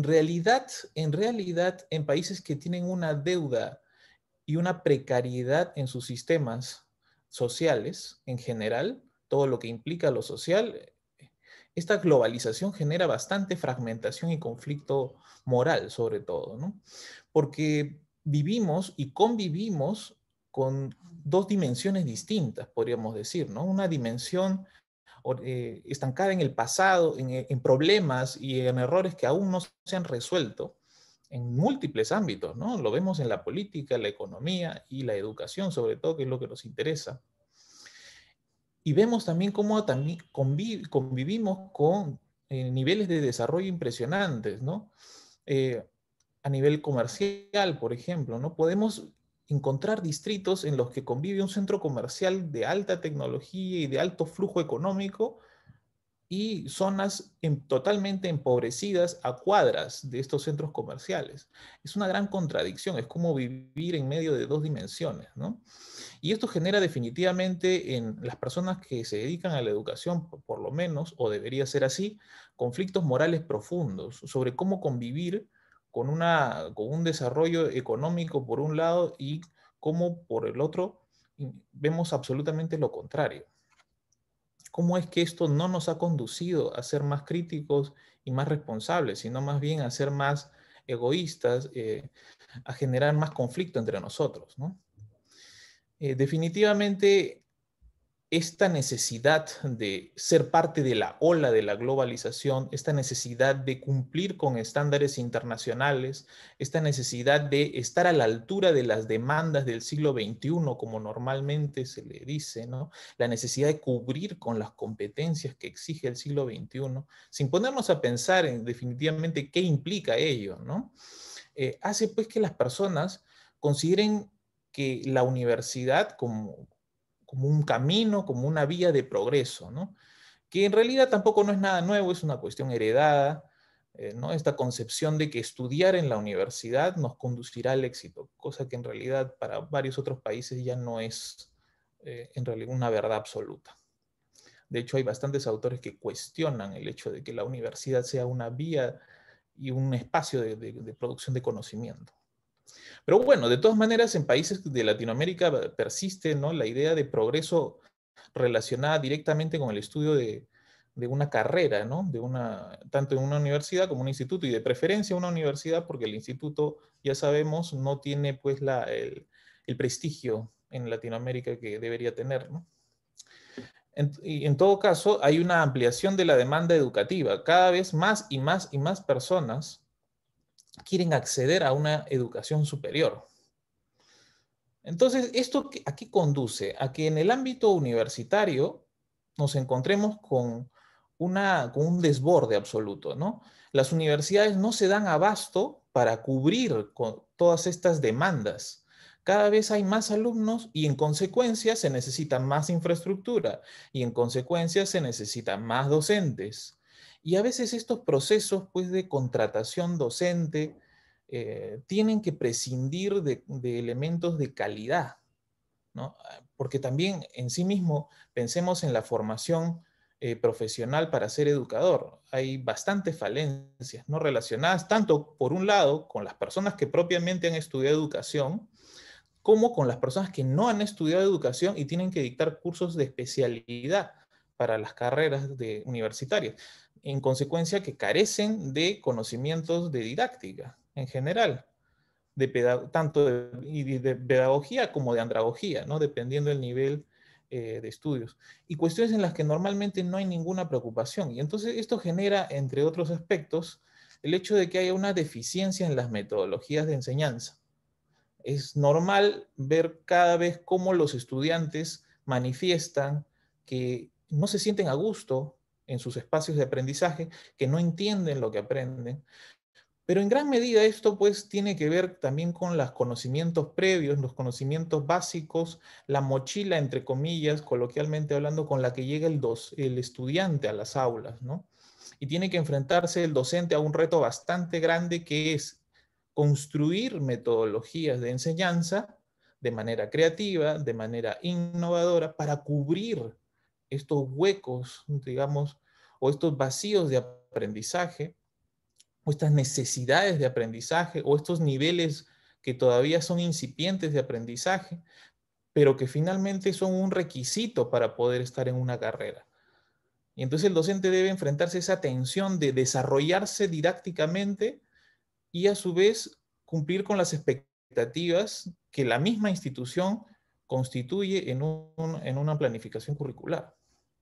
en países que tienen una deuda y una precariedad en sus sistemas sociales en general, todo lo que implica lo social, esta globalización genera bastante fragmentación y conflicto moral, sobre todo, ¿no? Porque vivimos y convivimos con dos dimensiones distintas, podríamos decir, ¿no? Una dimensión estancada en el pasado, en problemas y en errores que aún no se han resuelto en múltiples ámbitos, ¿no? Lo vemos en la política, la economía y la educación, sobre todo, que es lo que nos interesa. Y vemos también cómo también convivimos con niveles de desarrollo impresionantes, ¿no? A nivel comercial, por ejemplo, ¿no? Podemos encontrar distritos en los que convive un centro comercial de alta tecnología y de alto flujo económico y zonas totalmente empobrecidas a cuadras de estos centros comerciales. Es una gran contradicción, es como vivir en medio de dos dimensiones, ¿no? Y esto genera definitivamente en las personas que se dedican a la educación, por lo menos, o debería ser así, conflictos morales profundos sobre cómo convivir con un desarrollo económico por un lado y cómo por el otro vemos absolutamente lo contrario. ¿Cómo es que esto no nos ha conducido a ser más críticos y más responsables, sino más bien a ser más egoístas, a generar más conflicto entre nosotros, ¿no? Definitivamente, esta necesidad de ser parte de la ola de la globalización, esta necesidad de cumplir con estándares internacionales, esta necesidad de estar a la altura de las demandas del siglo XXI, como normalmente se le dice, ¿no? La necesidad de cubrir con las competencias que exige el siglo XXI, sin ponernos a pensar en definitivamente qué implica ello, ¿no? Hace pues que las personas consideren que la universidad como un camino, como una vía de progreso, ¿no? Que en realidad tampoco no es nada nuevo, es una cuestión heredada, ¿no? Esta concepción de que estudiar en la universidad nos conducirá al éxito, cosa que en realidad para varios otros países ya no es en realidad una verdad absoluta. De hecho, hay bastantes autores que cuestionan el hecho de que la universidad sea una vía y un espacio de producción de conocimiento. Pero bueno, de todas maneras, en países de Latinoamérica persiste, ¿no?, la idea de progreso relacionada directamente con el estudio de una carrera, ¿no? Tanto en una universidad como en un instituto, y de preferencia una universidad, porque el instituto, ya sabemos, no tiene pues el prestigio en Latinoamérica que debería tener, ¿no? Y en todo caso, hay una ampliación de la demanda educativa. Cada vez más y más y más personas quieren acceder a una educación superior. Entonces, ¿esto a qué conduce? A que en el ámbito universitario nos encontremos con un desborde absoluto, ¿no? Las universidades no se dan abasto para cubrir con todas estas demandas. Cada vez hay más alumnos y en consecuencia se necesita más infraestructura y en consecuencia se necesitan más docentes. Y a veces estos procesos pues, de contratación docente tienen que prescindir de elementos de calidad, ¿no? Porque también en sí mismo pensemos en la formación profesional para ser educador. Hay bastantes falencias, ¿no?, relacionadas tanto, por un lado, con las personas que propiamente han estudiado educación, como con las personas que no han estudiado educación y tienen que dictar cursos de especialidad para las carreras universitarias. En consecuencia, que carecen de conocimientos de didáctica en general, tanto de pedagogía como de andragogía, ¿no?, dependiendo del nivel de estudios. Y cuestiones en las que normalmente no hay ninguna preocupación. Y entonces esto genera, entre otros aspectos, el hecho de que haya una deficiencia en las metodologías de enseñanza. Es normal ver cada vez cómo los estudiantes manifiestan que no se sienten a gusto en sus espacios de aprendizaje, que no entienden lo que aprenden. Pero en gran medida esto pues tiene que ver también con los conocimientos previos, los conocimientos básicos, la mochila, entre comillas, coloquialmente hablando, con la que llega el estudiante a las aulas, ¿no? Y tiene que enfrentarse el docente a un reto bastante grande, que es construir metodologías de enseñanza de manera creativa, de manera innovadora, para cubrir estos huecos, digamos, o estos vacíos de aprendizaje, o estas necesidades de aprendizaje, o estos niveles que todavía son incipientes de aprendizaje, pero que finalmente son un requisito para poder estar en una carrera. Y entonces el docente debe enfrentarse a esa tensión de desarrollarse didácticamente y a su vez cumplir con las expectativas que la misma institución constituye en una planificación curricular.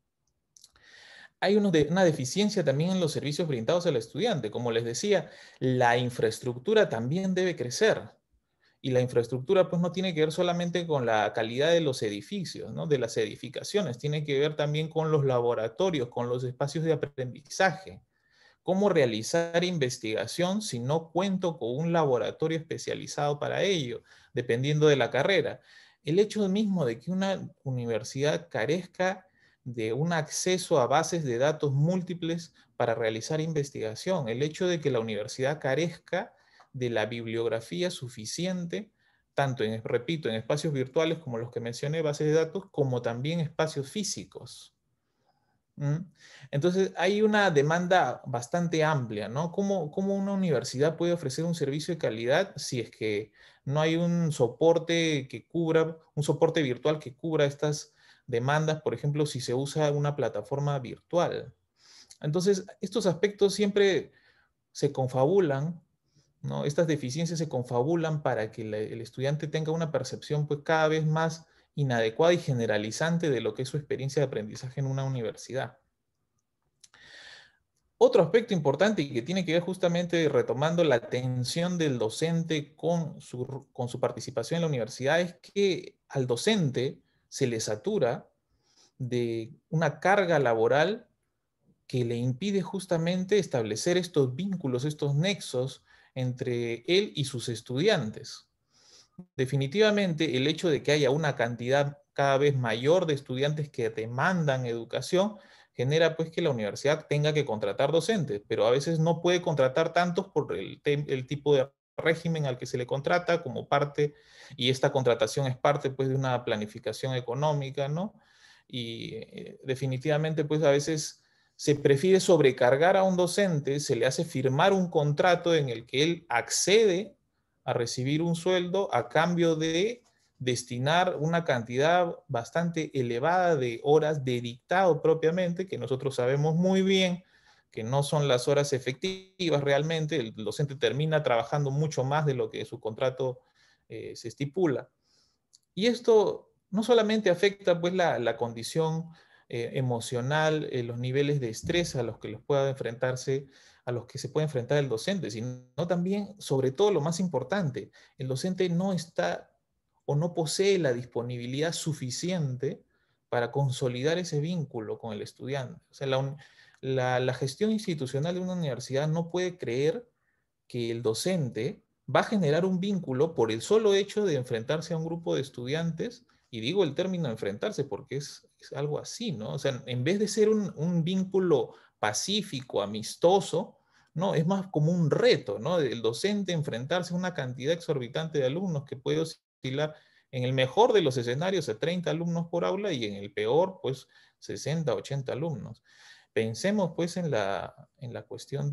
Hay una deficiencia también en los servicios brindados al estudiante. Como les decía, la infraestructura también debe crecer. Y la infraestructura pues no tiene que ver solamente con la calidad de los edificios, ¿no? De las edificaciones, tiene que ver también con los laboratorios, con los espacios de aprendizaje. ¿Cómo realizar investigación si no cuento con un laboratorio especializado para ello, dependiendo de la carrera? El hecho mismo de que una universidad carezca de un acceso a bases de datos múltiples para realizar investigación, el hecho de que la universidad carezca de la bibliografía suficiente, tanto en, repito, en espacios virtuales como los que mencioné, bases de datos, como también espacios físicos. Entonces hay una demanda bastante amplia, ¿no? ¿Cómo una universidad puede ofrecer un servicio de calidad si es que no hay un soporte que cubra, un soporte virtual que cubra estas demandas, por ejemplo, si se usa una plataforma virtual? Entonces, estos aspectos siempre se confabulan, ¿no? Estas deficiencias se confabulan para que el estudiante tenga una percepción pues cada vez más inadecuada y generalizante de lo que es su experiencia de aprendizaje en una universidad. Otro aspecto importante y que tiene que ver justamente retomando la atención del docente con su participación en la universidad es que al docente se le satura de una carga laboral que le impide justamente establecer estos vínculos, estos nexos entre él y sus estudiantes. Definitivamente, el hecho de que haya una cantidad cada vez mayor de estudiantes que demandan educación genera pues que la universidad tenga que contratar docentes, pero a veces no puede contratar tantos por el tipo de régimen al que se le contrata como parte, y esta contratación es parte pues de una planificación económica, ¿no? Y definitivamente pues a veces se prefiere sobrecargar a un docente, se le hace firmar un contrato en el que él accede a recibir un sueldo a cambio de destinar una cantidad bastante elevada de horas de dictado propiamente, que nosotros sabemos muy bien que no son las horas efectivas realmente. El docente termina trabajando mucho más de lo que su contrato se estipula. Y esto no solamente afecta pues la condición emocional, los niveles de estrés a los que a los que se puede enfrentar el docente, sino también, sobre todo lo más importante, el docente no está o no posee la disponibilidad suficiente para consolidar ese vínculo con el estudiante. O sea, la gestión institucional de una universidad no puede creer que el docente va a generar un vínculo por el solo hecho de enfrentarse a un grupo de estudiantes, y digo el término enfrentarse porque es algo así, ¿no? O sea, en vez de ser un vínculo pacífico, amistoso, ¿no? Es más como un reto, ¿no? El docente enfrentarse a una cantidad exorbitante de alumnos que puede oscilar en el mejor de los escenarios a 30 alumnos por aula y en el peor, pues 60, 80 alumnos. Pensemos pues en la cuestión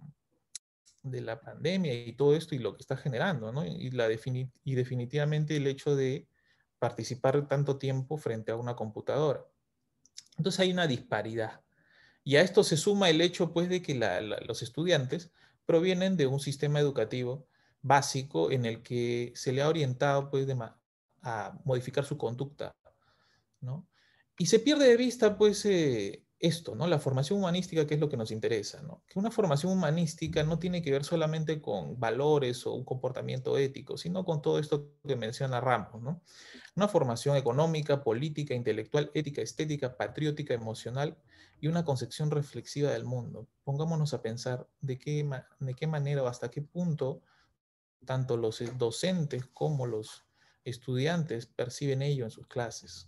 de la pandemia y todo esto y lo que está generando, ¿no? Y definitivamente el hecho de participar tanto tiempo frente a una computadora. Entonces hay una disparidad. Y a esto se suma el hecho, pues, de que los estudiantes provienen de un sistema educativo básico en el que se le ha orientado, pues, a modificar su conducta, ¿no? Y se pierde de vista, pues, esto, ¿no? La formación humanística, que es lo que nos interesa, ¿no? Que una formación humanística no tiene que ver solamente con valores o un comportamiento ético, sino con todo esto que menciona Ramos, ¿no? Una formación económica, política, intelectual, ética, estética, patriótica, emocional y una concepción reflexiva del mundo. Pongámonos a pensar de qué manera o hasta qué punto tanto los docentes como los estudiantes perciben ello en sus clases.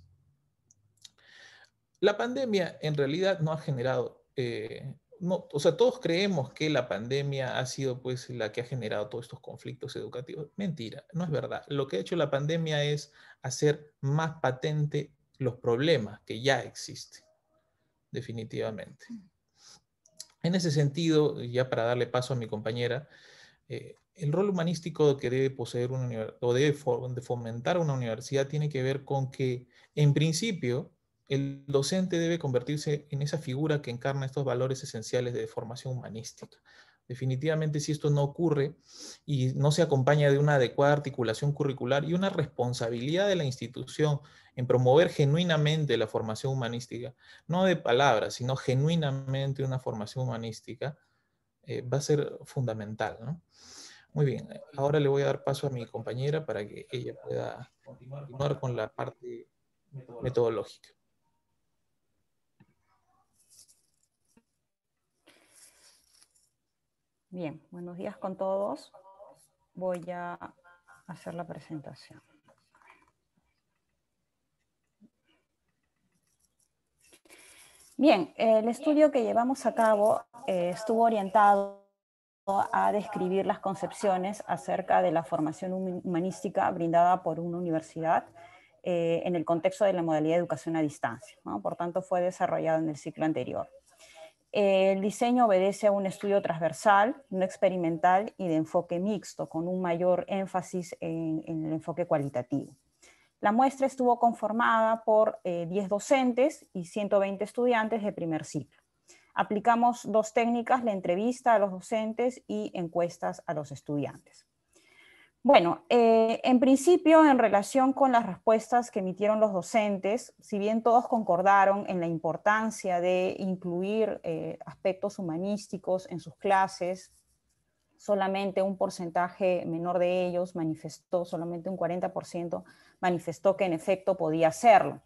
La pandemia en realidad no ha generado, no, o sea, todos creemos que la pandemia ha sido pues la que ha generado todos estos conflictos educativos. Mentira, no es verdad. Lo que ha hecho la pandemia es hacer más patente los problemas que ya existen, definitivamente. En ese sentido, ya para darle paso a mi compañera, el rol humanístico que debe poseer o debe fomentar una universidad tiene que ver con que, en principio, el docente debe convertirse en esa figura que encarna estos valores esenciales de formación humanística. Definitivamente, si esto no ocurre y no se acompaña de una adecuada articulación curricular y una responsabilidad de la institución en promover genuinamente la formación humanística, no de palabras, sino genuinamente una formación humanística, va a ser fundamental, ¿no? Muy bien, ahora le voy a dar paso a mi compañera para que ella pueda continuar con la parte metodológica. Bien, buenos días con todos. Voy a hacer la presentación. Bien, el estudio que llevamos a cabo estuvo orientado a describir las concepciones acerca de la formación humanística brindada por una universidad en el contexto de la modalidad de educación a distancia, ¿no? Por tanto, fue desarrollado en el ciclo anterior. El diseño obedece a un estudio transversal, no experimental y de enfoque mixto, con un mayor énfasis en el enfoque cualitativo. La muestra estuvo conformada por 10 docentes y 120 estudiantes de primer ciclo. Aplicamos dos técnicas, la entrevista a los docentes y encuestas a los estudiantes. Bueno, en principio, en relación con las respuestas que emitieron los docentes, si bien todos concordaron en la importancia de incluir aspectos humanísticos en sus clases, solamente un porcentaje menor de ellos manifestó, solamente un 40% manifestó que en efecto podía hacerlo.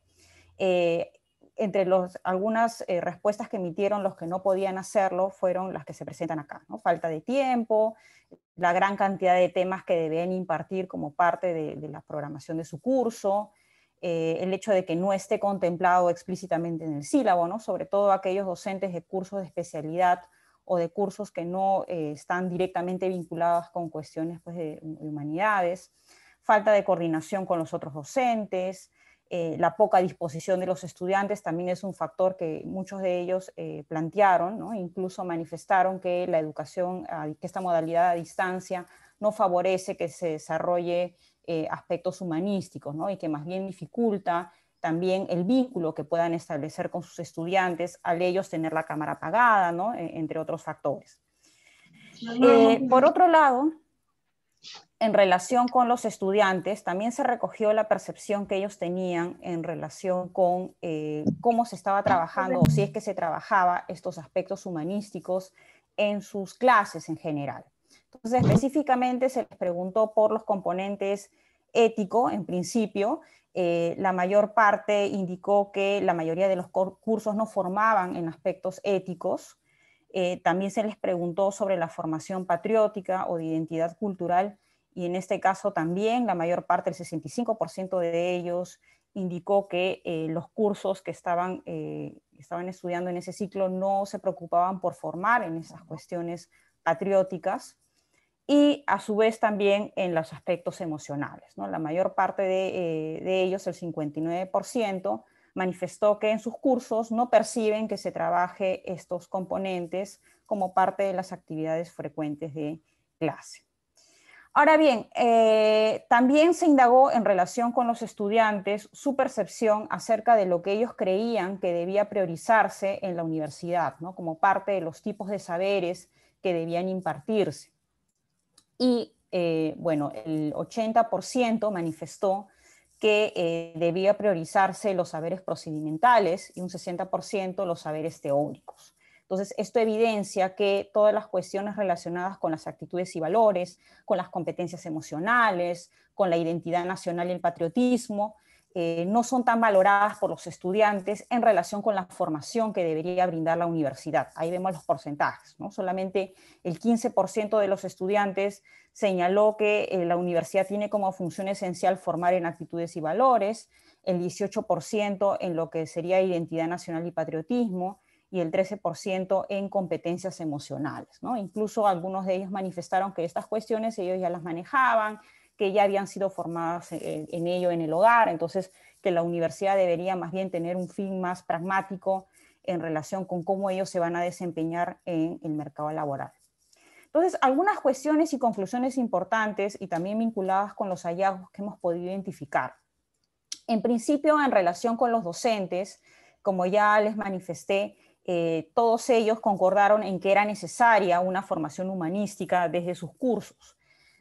Entre algunas respuestas que emitieron los que no podían hacerlo fueron las que se presentan acá, ¿no? Falta de tiempo, la gran cantidad de temas que deben impartir como parte de la programación de su curso, el hecho de que no esté contemplado explícitamente en el sílabo, ¿no? Sobre todo aquellos docentes de cursos de especialidad o de cursos que no están directamente vinculados con cuestiones pues, de humanidades, falta de coordinación con los otros docentes, la poca disposición de los estudiantes también es un factor que muchos de ellos plantearon, ¿no? Incluso manifestaron que la educación, que esta modalidad a distancia no favorece que se desarrolle aspectos humanísticos, ¿no? Y que más bien dificulta también el vínculo que puedan establecer con sus estudiantes al ellos tener la cámara apagada, ¿no? Entre otros factores. Por otro lado, en relación con los estudiantes, también se recogió la percepción que ellos tenían en relación con cómo se estaba trabajando, o si es que se trabajaba estos aspectos humanísticos en sus clases en general. Entonces, específicamente se les preguntó por los componentes éticos, en principio. La mayor parte indicó que la mayoría de los cursos no formaban en aspectos éticos. También se les preguntó sobre la formación patriótica o de identidad cultural, y en este caso también la mayor parte, el 65% de ellos, indicó que los cursos que estaban estudiando en ese ciclo no se preocupaban por formar en esas cuestiones patrióticas, y a su vez también en los aspectos emocionales, ¿no? La mayor parte de ellos, el 59%, manifestó que en sus cursos no perciben que se trabaje estos componentes como parte de las actividades frecuentes de clase. Ahora bien, también se indagó en relación con los estudiantes su percepción acerca de lo que ellos creían que debía priorizarse en la universidad, ¿no? Como parte de los tipos de saberes que debían impartirse. Y bueno, el 80% manifestó que debía priorizarse los saberes procedimentales y un 60% los saberes teóricos. Entonces, esto evidencia que todas las cuestiones relacionadas con las actitudes y valores, con las competencias emocionales, con la identidad nacional y el patriotismo, no son tan valoradas por los estudiantes en relación con la formación que debería brindar la universidad. Ahí vemos los porcentajes, ¿no? Solamente el 15% de los estudiantes señaló que la universidad tiene como función esencial formar en actitudes y valores, el 18% en lo que sería identidad nacional y patriotismo, y el 13% en competencias emocionales, ¿no? Incluso algunos de ellos manifestaron que estas cuestiones ellos ya las manejaban, que ya habían sido formadas en ello en el hogar, entonces que la universidad debería más bien tener un fin más pragmático en relación con cómo ellos se van a desempeñar en el mercado laboral. Entonces, algunas cuestiones y conclusiones importantes y también vinculadas con los hallazgos que hemos podido identificar. En principio, en relación con los docentes, como ya les manifesté, todos ellos concordaron en que era necesaria una formación humanística desde sus cursos.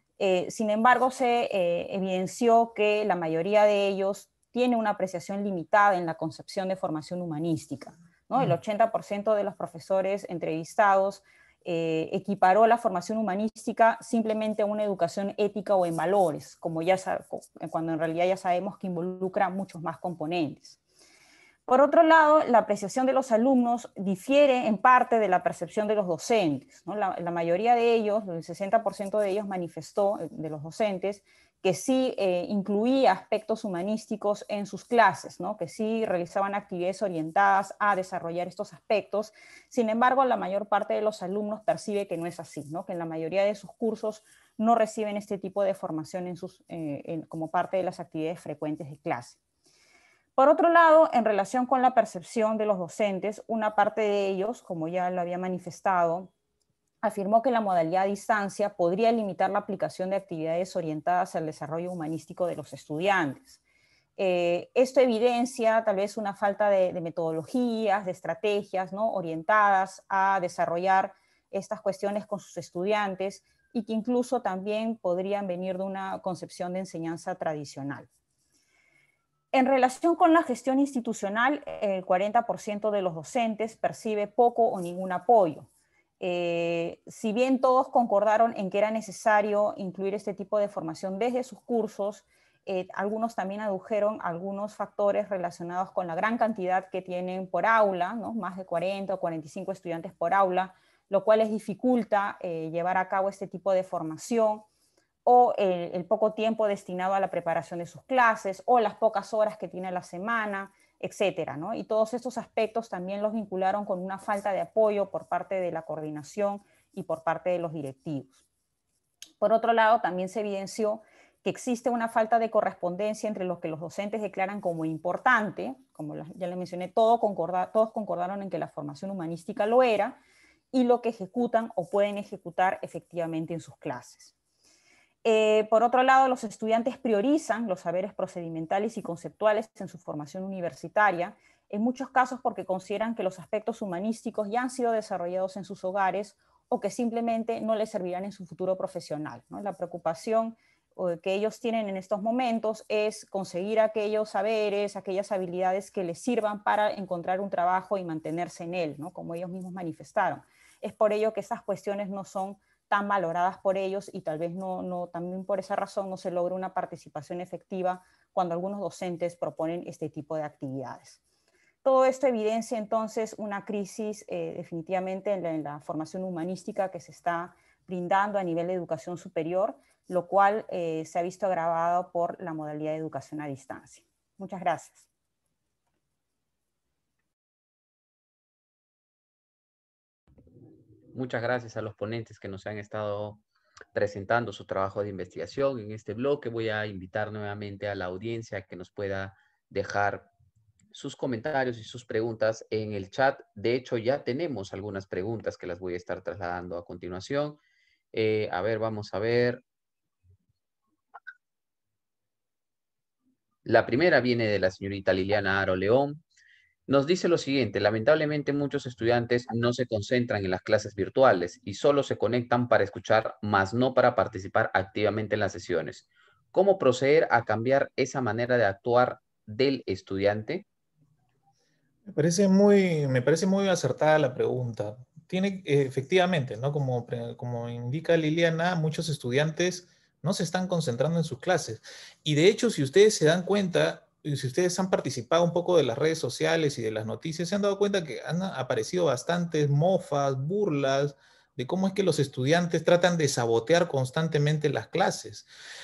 Sin embargo, se evidenció que la mayoría de ellos tiene una apreciación limitada en la concepción de formación humanística, ¿no? El 80% de los profesores entrevistados equiparó la formación humanística simplemente a una educación ética o en valores, cuando en realidad ya sabemos que involucra muchos más componentes. Por otro lado, la apreciación de los alumnos difiere en parte de la percepción de los docentes, ¿no? La mayoría de ellos, el 60% de ellos manifestó, de los docentes, que sí incluía aspectos humanísticos en sus clases, ¿no? Que sí realizaban actividades orientadas a desarrollar estos aspectos. Sin embargo, la mayor parte de los alumnos percibe que no es así, ¿no? Que en la mayoría de sus cursos no reciben este tipo de formación como parte de las actividades frecuentes de clase. Por otro lado, en relación con la percepción de los docentes, una parte de ellos, como ya lo había manifestado, afirmó que la modalidad a distancia podría limitar la aplicación de actividades orientadas al desarrollo humanístico de los estudiantes. Esto evidencia tal vez una falta de metodologías, de estrategias, ¿no? Orientadas a desarrollar estas cuestiones con sus estudiantes y que incluso también podrían venir de una concepción de enseñanza tradicional. En relación con la gestión institucional, el 40% de los docentes percibe poco o ningún apoyo. Si bien todos concordaron en que era necesario incluir este tipo de formación desde sus cursos, algunos también adujeron algunos factores relacionados con la gran cantidad que tienen por aula, ¿no? Más de 40 o 45 estudiantes por aula, lo cual les dificulta llevar a cabo este tipo de formación, o el poco tiempo destinado a la preparación de sus clases, o las pocas horas que tiene a la semana, etcétera, ¿no? Y todos estos aspectos también los vincularon con una falta de apoyo por parte de la coordinación y por parte de los directivos. Por otro lado, también se evidenció que existe una falta de correspondencia entre lo que los docentes declaran como importante, como ya les mencioné, todos concordaron en que la formación humanística lo era, y lo que ejecutan o pueden ejecutar efectivamente en sus clases. Por otro lado, los estudiantes priorizan los saberes procedimentales y conceptuales en su formación universitaria, en muchos casos porque consideran que los aspectos humanísticos ya han sido desarrollados en sus hogares o que simplemente no les servirán en su futuro profesional, ¿no? La preocupación que ellos tienen en estos momentos es conseguir aquellos saberes, aquellas habilidades que les sirvan para encontrar un trabajo y mantenerse en él, ¿no? Como ellos mismos manifestaron. Es por ello que estas cuestiones no son tan valoradas por ellos y tal vez también por esa razón no se logra una participación efectiva cuando algunos docentes proponen este tipo de actividades. Todo esto evidencia entonces una crisis definitivamente en la formación humanística que se está brindando a nivel de educación superior, lo cual se ha visto agravado por la modalidad de educación a distancia. Muchas gracias. Muchas gracias a los ponentes que nos han estado presentando su trabajo de investigación. En este bloque voy a invitar nuevamente a la audiencia que nos pueda dejar sus comentarios y sus preguntas en el chat. De hecho, ya tenemos algunas preguntas que las voy a estar trasladando a continuación. A ver, vamos a ver. La primera viene de la señorita Liliana Aro León. Nos dice lo siguiente: lamentablemente muchos estudiantes no se concentran en las clases virtuales y solo se conectan para escuchar, más no para participar activamente en las sesiones. ¿Cómo proceder a cambiar esa manera de actuar del estudiante? Me parece muy acertada la pregunta. Tiene, efectivamente, ¿no? Como indica Liliana, muchos estudiantes no se están concentrando en sus clases. Y de hecho, si ustedes se dan cuenta, y si ustedes han participado un poco de las redes sociales y de las noticias, se han dado cuenta que han aparecido bastantes mofas, burlas, de cómo es que los estudiantes tratan de sabotear constantemente las clases.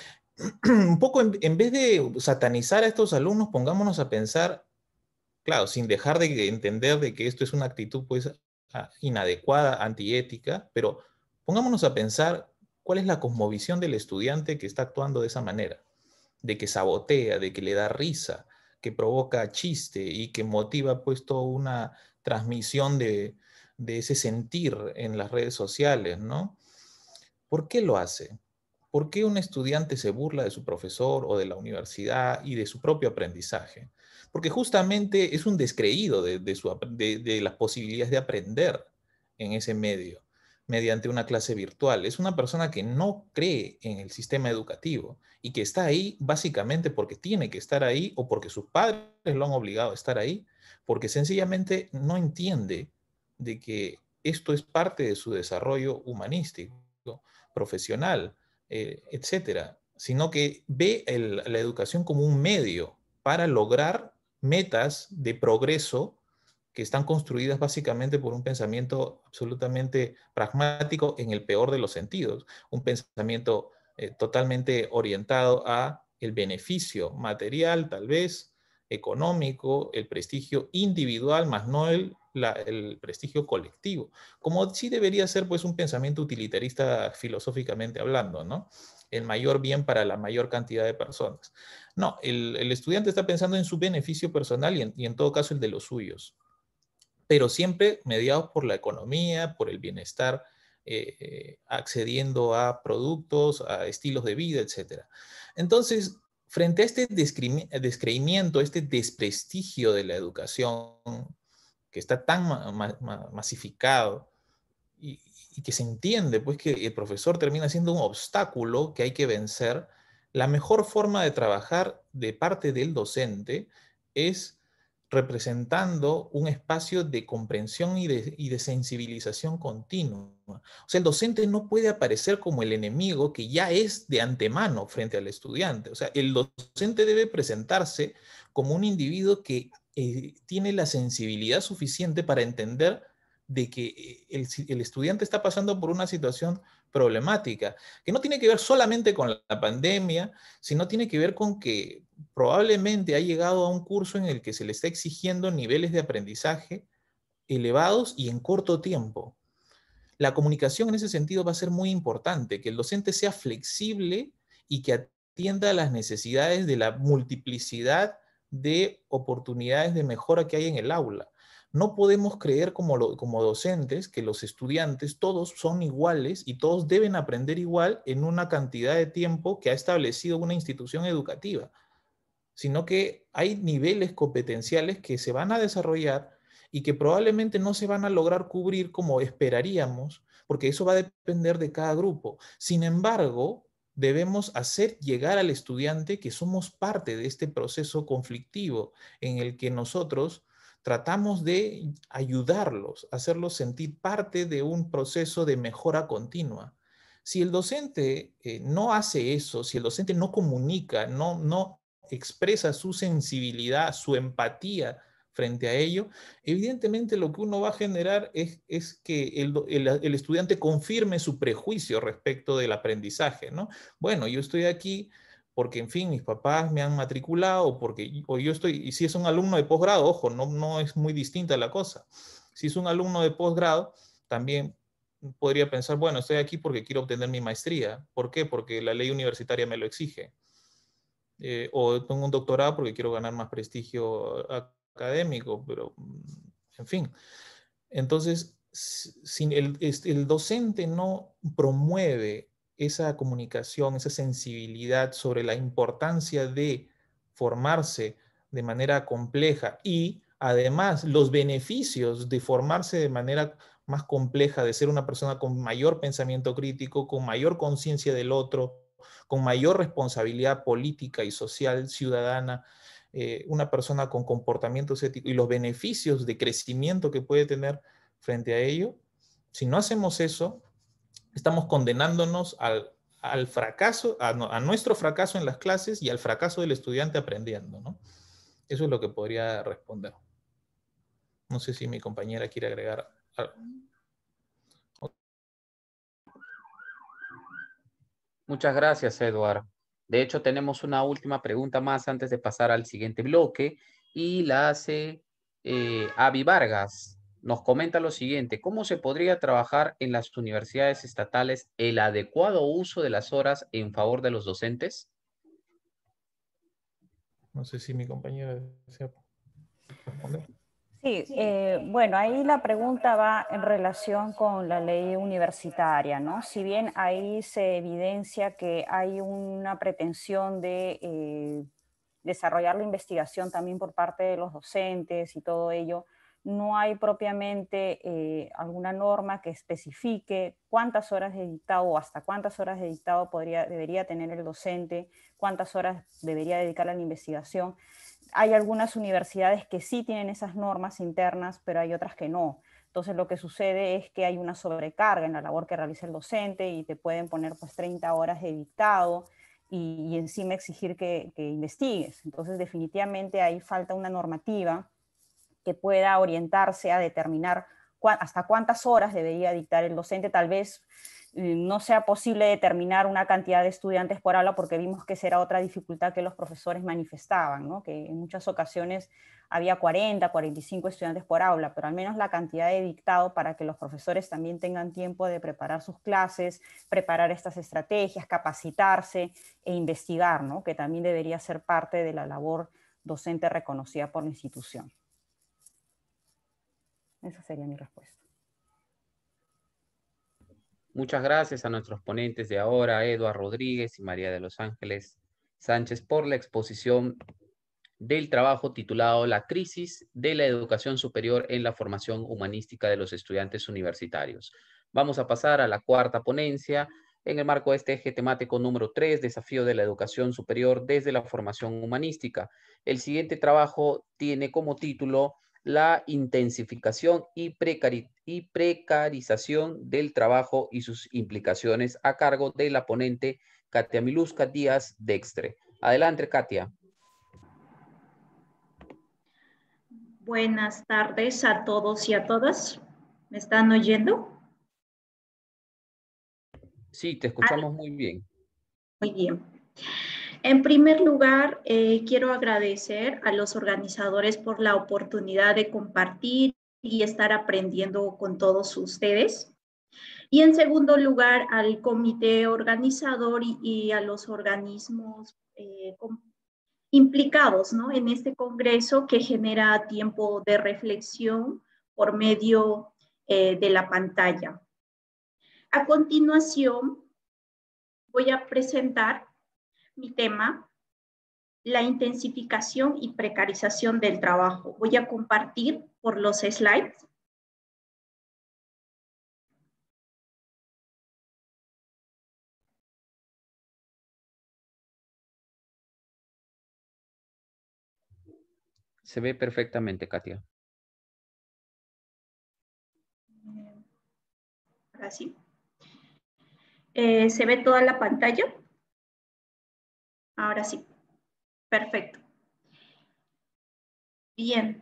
Un poco en vez de satanizar a estos alumnos, pongámonos a pensar, claro, sin dejar de entender de que esto es una actitud pues inadecuada, antiética, pero pongámonos a pensar cuál es la cosmovisión del estudiante que está actuando de esa manera, de que sabotea, de que le da risa, que provoca chiste y que motiva pues toda una transmisión de ese sentir en las redes sociales, ¿no? ¿Por qué lo hace? ¿Por qué un estudiante se burla de su profesor o de la universidad y de su propio aprendizaje? Porque justamente es un descreído de las posibilidades de aprender en ese medio, mediante una clase virtual. Es una persona que no cree en el sistema educativo y que está ahí básicamente porque tiene que estar ahí o porque sus padres lo han obligado a estar ahí, porque sencillamente no entiende de que esto es parte de su desarrollo humanístico, profesional, etcétera, sino que ve la educación como un medio para lograr metas de progreso que están construidas básicamente por un pensamiento absolutamente pragmático en el peor de los sentidos, un pensamiento totalmente orientado a el beneficio material, tal vez, económico, el prestigio individual, más no el prestigio colectivo, como sí debería ser pues un pensamiento utilitarista filosóficamente hablando, ¿no? El mayor bien para la mayor cantidad de personas. No, el estudiante está pensando en su beneficio personal y en todo caso el de los suyos, pero siempre mediados por la economía, por el bienestar, accediendo a productos, a estilos de vida, etc. Entonces, frente a este descreimiento, este desprestigio de la educación que está tan masificado y, y que se entiende pues que el profesor termina siendo un obstáculo que hay que vencer, la mejor forma de trabajar de parte del docente es representando un espacio de comprensión y de sensibilización continua. O sea, el docente no puede aparecer como el enemigo que ya es de antemano frente al estudiante. O sea, el docente debe presentarse como un individuo que tiene la sensibilidad suficiente para entender de que el estudiante está pasando por una situación problemática, que no tiene que ver solamente con la pandemia, sino tiene que ver con que probablemente ha llegado a un curso en el que se le está exigiendo niveles de aprendizaje elevados y en corto tiempo. La comunicación en ese sentido va a ser muy importante, que el docente sea flexible y que atienda a las necesidades de la multiplicidad de oportunidades de mejora que hay en el aula. No podemos creer como docentes que los estudiantes todos son iguales y todos deben aprender igual en una cantidad de tiempo que ha establecido una institución educativa, sino que hay niveles competenciales que se van a desarrollar y que probablemente no se van a lograr cubrir como esperaríamos, porque eso va a depender de cada grupo. Sin embargo, debemos hacer llegar al estudiante que somos parte de este proceso conflictivo en el que nosotros tratamos de ayudarlos, hacerlos sentir parte de un proceso de mejora continua. Si el docente no hace eso, si el docente no comunica, no expresa su sensibilidad, su empatía frente a ello, evidentemente lo que uno va a generar es que el estudiante confirme su prejuicio respecto del aprendizaje, ¿no? Bueno, yo estoy aquí porque, en fin, mis papás me han matriculado, o yo estoy, y si es un alumno de posgrado, ojo, no es muy distinta la cosa. Si es un alumno de posgrado, también podría pensar, bueno, estoy aquí porque quiero obtener mi maestría. ¿Por qué? Porque la ley universitaria me lo exige. O tengo un doctorado porque quiero ganar más prestigio académico, pero en fin. Entonces, si el docente no promueve esa comunicación, esa sensibilidad sobre la importancia de formarse de manera compleja y además los beneficios de formarse de manera más compleja, de ser una persona con mayor pensamiento crítico, con mayor conciencia del otro, con mayor responsabilidad política y social ciudadana, una persona con comportamientos éticos y los beneficios de crecimiento que puede tener frente a ello, si no hacemos eso, estamos condenándonos al fracaso, a nuestro fracaso en las clases y al fracaso del estudiante aprendiendo, ¿no? Eso es lo que podría responder. No sé si mi compañera quiere agregar algo. Muchas gracias, Edward. De hecho, tenemos una última pregunta más antes de pasar al siguiente bloque y la hace Avi Vargas. Nos comenta lo siguiente: ¿cómo se podría trabajar en las universidades estatales el adecuado uso de las horas en favor de los docentes? No sé si mi compañera desea responder. Sí, bueno, ahí la pregunta va en relación con la ley universitaria, ¿no? Si bien ahí se evidencia que hay una pretensión de desarrollar la investigación también por parte de los docentes y todo ello, no hay propiamente alguna norma que especifique cuántas horas de dictado o hasta cuántas horas de dictado debería tener el docente, cuántas horas debería dedicar a la investigación. Hay algunas universidades que sí tienen esas normas internas, pero hay otras que no. Entonces lo que sucede es que hay una sobrecarga en la labor que realiza el docente y te pueden poner pues 30 horas de dictado y encima exigir que investigues. Entonces definitivamente ahí falta una normativa que pueda orientarse a determinar hasta cuántas horas debería dictar el docente. Tal vez no sea posible determinar una cantidad de estudiantes por aula porque vimos que esa era otra dificultad que los profesores manifestaban, ¿no? Que en muchas ocasiones había 40, 45 estudiantes por aula, pero al menos la cantidad de dictado para que los profesores también tengan tiempo de preparar sus clases, preparar estas estrategias, capacitarse e investigar, ¿no? Que también debería ser parte de la labor docente reconocida por la institución. Esa sería mi respuesta. Muchas gracias a nuestros ponentes de ahora, Eduardo Rodríguez y María de los Ángeles Sánchez, por la exposición del trabajo titulado La crisis de la educación superior en la formación humanística de los estudiantes universitarios. Vamos a pasar a la cuarta ponencia en el marco de este eje temático número 3, desafío de la educación superior desde la formación humanística. El siguiente trabajo tiene como título la intensificación y precarización del trabajo y sus implicaciones, a cargo de la ponente Katia Miluska Díaz Dextre. Adelante, Katia. Buenas tardes a todos y a todas. ¿Me están oyendo? Sí, te escuchamos muy bien. Muy bien. En primer lugar, quiero agradecer a los organizadores por la oportunidad de compartir y estar aprendiendo con todos ustedes. Y en segundo lugar, al comité organizador y a los organismos implicados, ¿no? En este congreso que genera tiempo de reflexión por medio de la pantalla. A continuación, voy a presentar mi tema, la intensificación y precarización del trabajo. Voy a compartir por los slides. Se ve perfectamente, Katia. Ahora sí. ¿Se ve toda la pantalla? Ahora sí. Perfecto. Bien.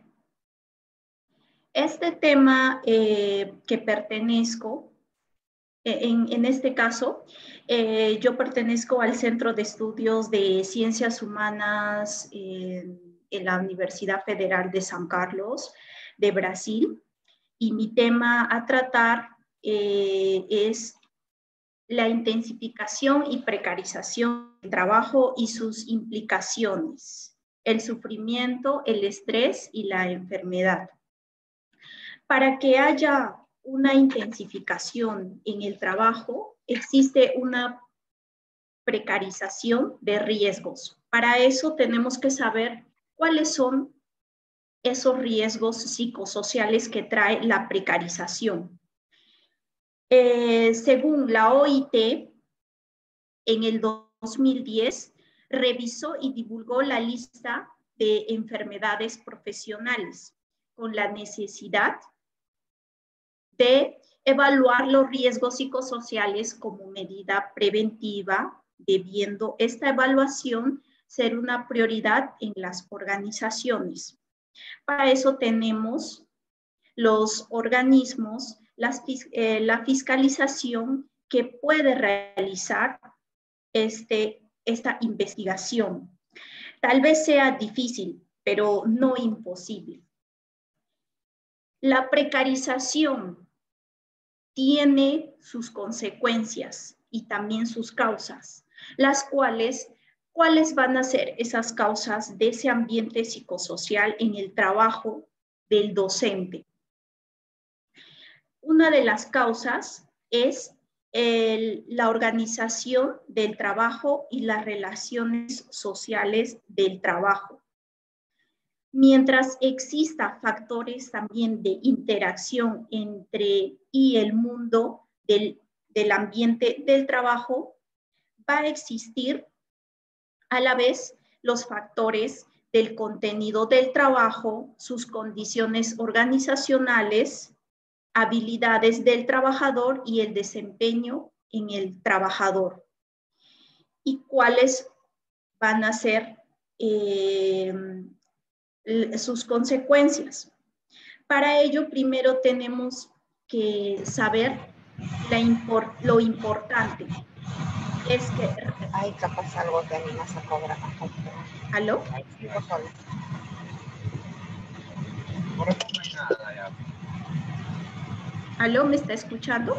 Este tema que pertenezco, en este caso, yo pertenezco al Centro de Estudios de Ciencias Humanas en la Universidad Federal de San Carlos de Brasil, y mi tema a tratar es la intensificación y precarización del trabajo y sus implicaciones, el sufrimiento, el estrés y la enfermedad. Para que haya una intensificación en el trabajo, existe una precarización de riesgos. Para eso tenemos que saber cuáles son esos riesgos psicosociales que trae la precarización. Según la OIT, en el 2010 revisó y divulgó la lista de enfermedades profesionales con la necesidad de evaluar los riesgos psicosociales como medida preventiva, debiendo esta evaluación ser una prioridad en las organizaciones. Para eso tenemos los organismos, la fiscalización que puede realizar esta investigación. Tal vez sea difícil, pero no imposible. La precarización tiene sus consecuencias y también sus causas, las cuales, ¿cuáles van a ser esas causas de ese ambiente psicosocial en el trabajo del docente? Una de las causas es la organización del trabajo y las relaciones sociales del trabajo. Mientras exista factores también de interacción entre y el mundo del ambiente del trabajo, va a existir a la vez los factores del contenido del trabajo, sus condiciones organizacionales, habilidades del trabajador y el desempeño en el trabajador. ¿Y cuáles van a ser sus consecuencias? Para ello, primero tenemos que saber lo importante. Es que... Ay, capaz algo que a mí no se cobra. ¿Aló? ¿Aló? ¿Me está escuchando?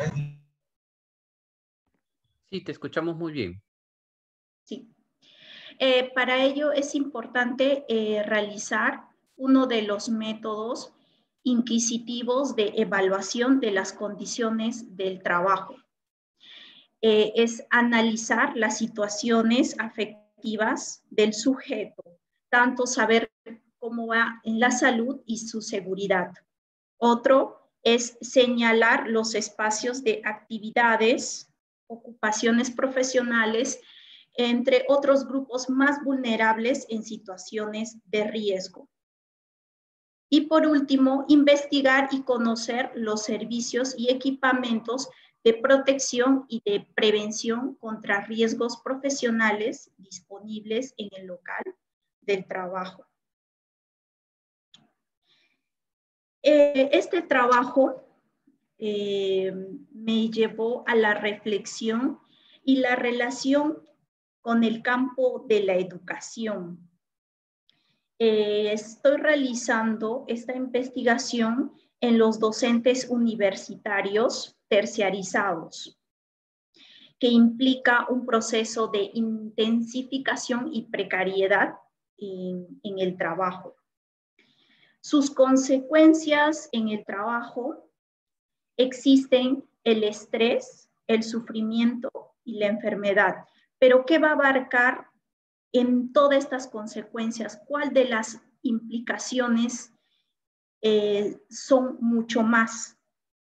Sí, te escuchamos muy bien. Sí. Para ello es importante realizar uno de los métodos inquisitivos de evaluación de las condiciones del trabajo. Es analizar las situaciones afectivas del sujeto, tanto saber cómo va en la salud y su seguridad. Otro es señalar los espacios de actividades, ocupaciones profesionales, entre otros grupos más vulnerables en situaciones de riesgo. Y por último, investigar y conocer los servicios y equipamientos de protección y de prevención contra riesgos profesionales disponibles en el local del trabajo. Este trabajo me llevó a la reflexión y la relación con el campo de la educación. Estoy realizando esta investigación en los docentes universitarios terciarizados, que implica un proceso de intensificación y precariedad en el trabajo. Sus consecuencias en el trabajo existen el estrés, el sufrimiento y la enfermedad. Pero ¿qué va a abarcar en todas estas consecuencias? ¿Cuál de las implicaciones son mucho más?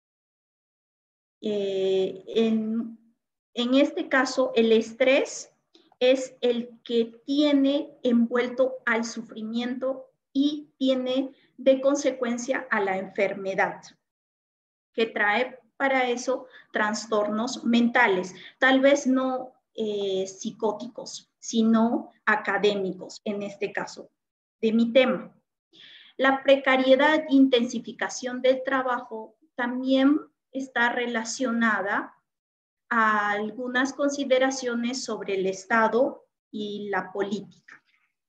En este caso, el estrés es el que tiene envuelto al sufrimiento y tiene de consecuencia a la enfermedad, que trae para eso trastornos mentales, tal vez no psicóticos, sino académicos, en este caso, de mi tema. La precariedad e intensificación del trabajo también está relacionada a algunas consideraciones sobre el Estado y la política.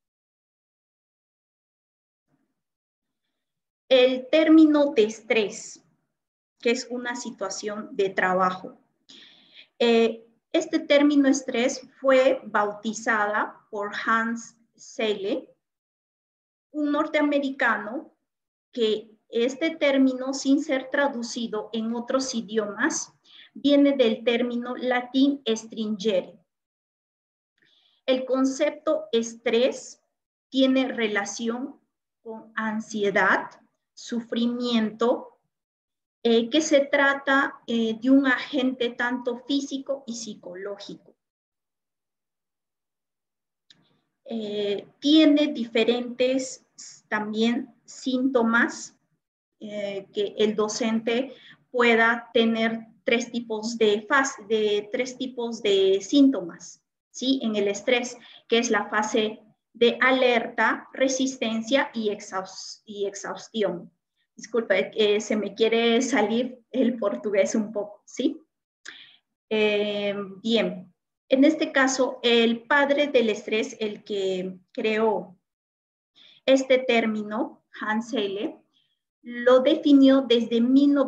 El término de estrés, que es una situación de trabajo. Este término estrés fue bautizada por Hans Selye, un norteamericano, que este término, sin ser traducido en otros idiomas, viene del término latín stringere. El concepto estrés tiene relación con ansiedad, sufrimiento, que se trata de un agente tanto físico y psicológico. tiene diferentes también síntomas que el docente pueda tener tres tipos de síntomas, ¿sí? En el estrés, que es la fase de alerta, resistencia y exhaustión. Disculpe, se me quiere salir el portugués un poco, ¿sí? Bien, en este caso, el padre del estrés, el que creó este término, Hans Selye, lo definió desde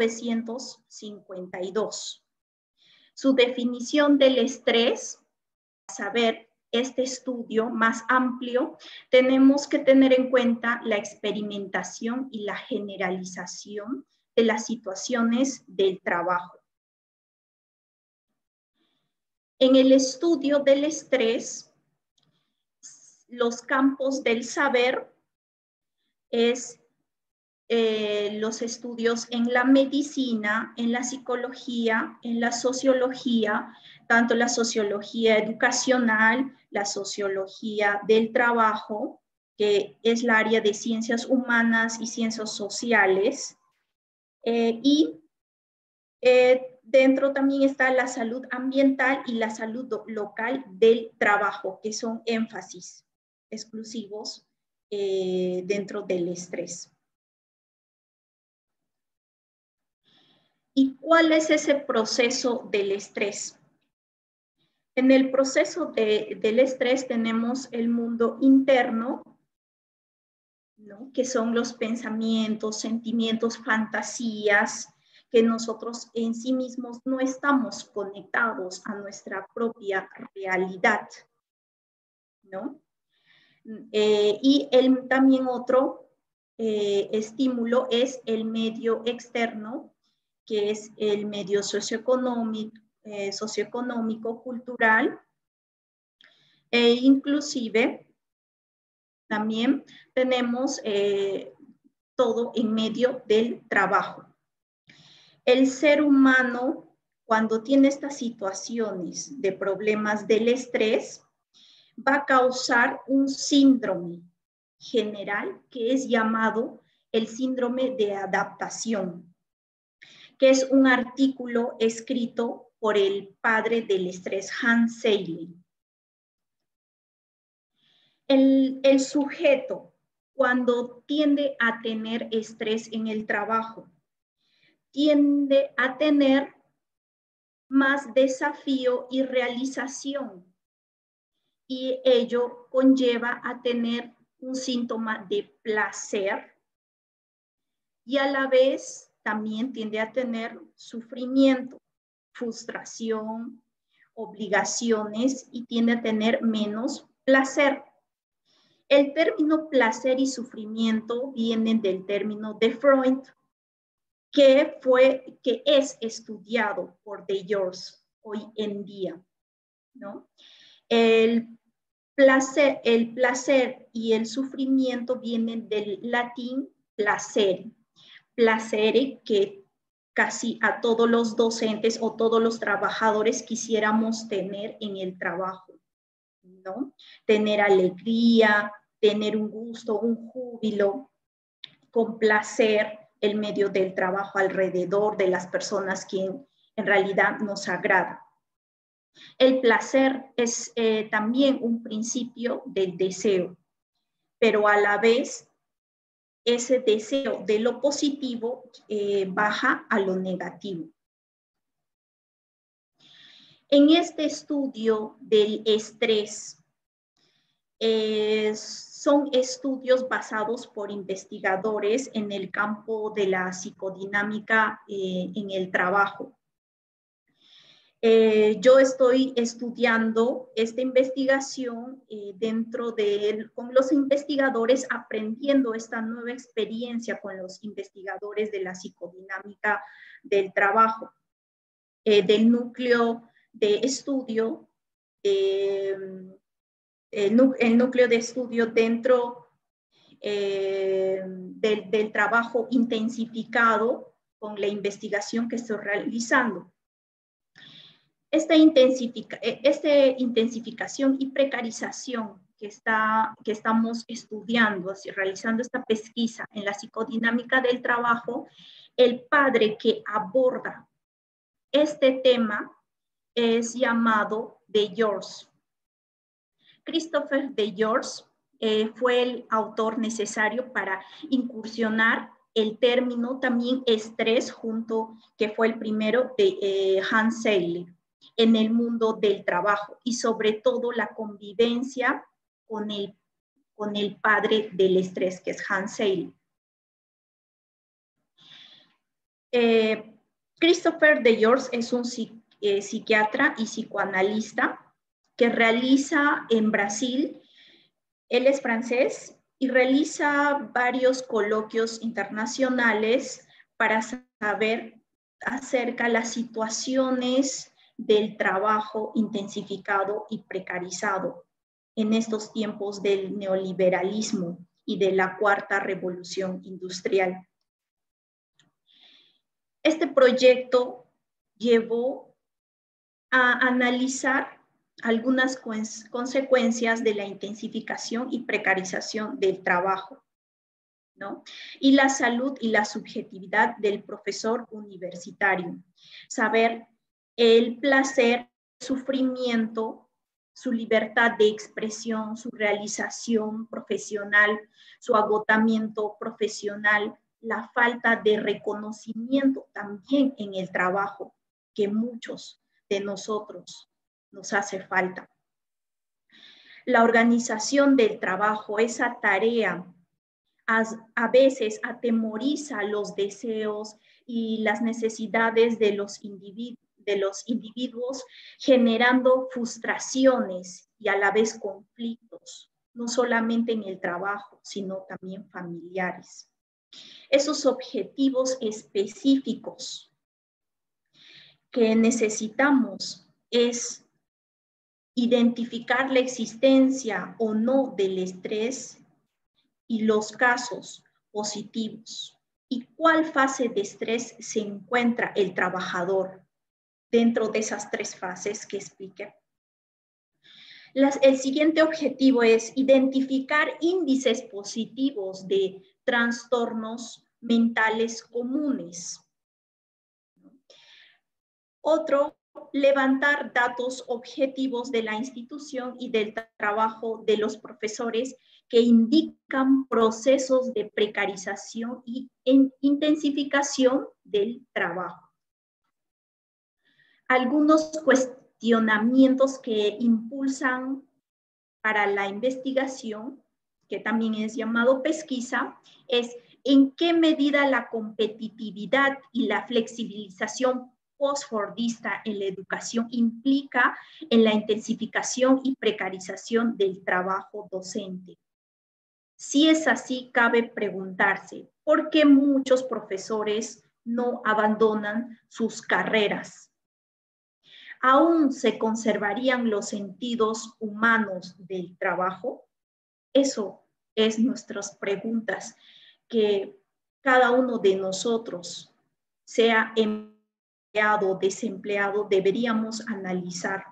1952. Su definición del estrés, para saber este estudio más amplio, tenemos que tener en cuenta la experimentación y la generalización de las situaciones del trabajo. En el estudio del estrés, los campos del saber es los estudios en la medicina, en la psicología, en la sociología, tanto la sociología educacional, la sociología del trabajo, que es la área de ciencias humanas y ciencias sociales, dentro también está la salud ambiental y la salud local del trabajo, que son énfasis exclusivos dentro del estrés. ¿Y cuál es ese proceso del estrés? En el proceso del estrés tenemos el mundo interno, ¿no? Que son los pensamientos, sentimientos, fantasías, que nosotros en sí mismos no estamos conectados a nuestra propia realidad, ¿no? Y también otro estímulo es el medio externo, que es el medio socioeconómico, cultural, e inclusive también tenemos todo en medio del trabajo. El ser humano, cuando tiene estas situaciones de problemas del estrés, va a causar un síndrome general que es llamado el síndrome de adaptación, que es un artículo escrito por el padre del estrés, Hans Selye. El sujeto, cuando tiende a tener estrés en el trabajo, tiende a tener más desafío y realización, y ello conlleva a tener un síntoma de placer y a la vez también tiende a tener sufrimiento, frustración, obligaciones y tiende a tener menos placer. El término placer y sufrimiento vienen del término de Freud, que es estudiado por De Jors hoy en día, ¿no? El placer y el sufrimiento vienen del latín placere, que casi a todos los docentes o todos los trabajadores quisiéramos tener en el trabajo, ¿no? Tener alegría, tener un gusto, un júbilo, complacer el medio del trabajo alrededor de las personas que en realidad nos agrada. El placer es también un principio del deseo, pero a la vez ese deseo de lo positivo baja a lo negativo. En este estudio del estrés, son estudios basados por investigadores en el campo de la psicodinámica en el trabajo. Yo estoy estudiando esta investigación con los investigadores, aprendiendo esta nueva experiencia con los investigadores de la psicodinámica del trabajo, del núcleo de estudio, el núcleo de estudio dentro del trabajo intensificado con la investigación que estoy realizando. Esta intensificación y precarización estamos estudiando, realizando esta pesquisa en la psicodinámica del trabajo, el padre que aborda este tema es llamado de George. Christopher de George fue el autor necesario para incursionar el término también estrés, que fue el primero de Hans Seyler, en el mundo del trabajo y sobre todo la convivencia con el padre del estrés, que es Hans Seyler. Christopher de George es un psiquiatra y psicoanalista que realiza en Brasil, él es francés, y realiza varios coloquios internacionales para saber acerca de las situaciones del trabajo intensificado y precarizado en estos tiempos del neoliberalismo y de la cuarta revolución industrial. Este proyecto llevó a analizar algunas consecuencias de la intensificación y precarización del trabajo, ¿no? Y la salud y la subjetividad del profesor universitario. Saber el placer, sufrimiento, su libertad de expresión, su realización profesional, su agotamiento profesional, la falta de reconocimiento también en el trabajo, que muchos de nosotros nos hace falta. La organización del trabajo, esa tarea, a veces atemoriza los deseos y las necesidades de los individuos, generando frustraciones y a la vez conflictos, no solamente en el trabajo, sino también familiares. Esos objetivos específicos que necesitamos es identificar la existencia o no del estrés y los casos positivos. ¿Y cuál fase de estrés se encuentra el trabajador dentro de esas tres fases que expliqué? El siguiente objetivo es identificar índices positivos de trastornos mentales comunes. Otro, levantar datos objetivos de la institución y del trabajo de los profesores que indican procesos de precarización y intensificación del trabajo. Algunos cuestionamientos que impulsan para la investigación, que también es llamado pesquisa, es en qué medida la competitividad y la flexibilización postfordista en la educación implica en la intensificación y precarización del trabajo docente. Si es así, cabe preguntarse, ¿por qué muchos profesores no abandonan sus carreras? ¿Aún se conservarían los sentidos humanos del trabajo? Eso es nuestras preguntas que cada uno de nosotros, sea empleado o desempleado, deberíamos analizar.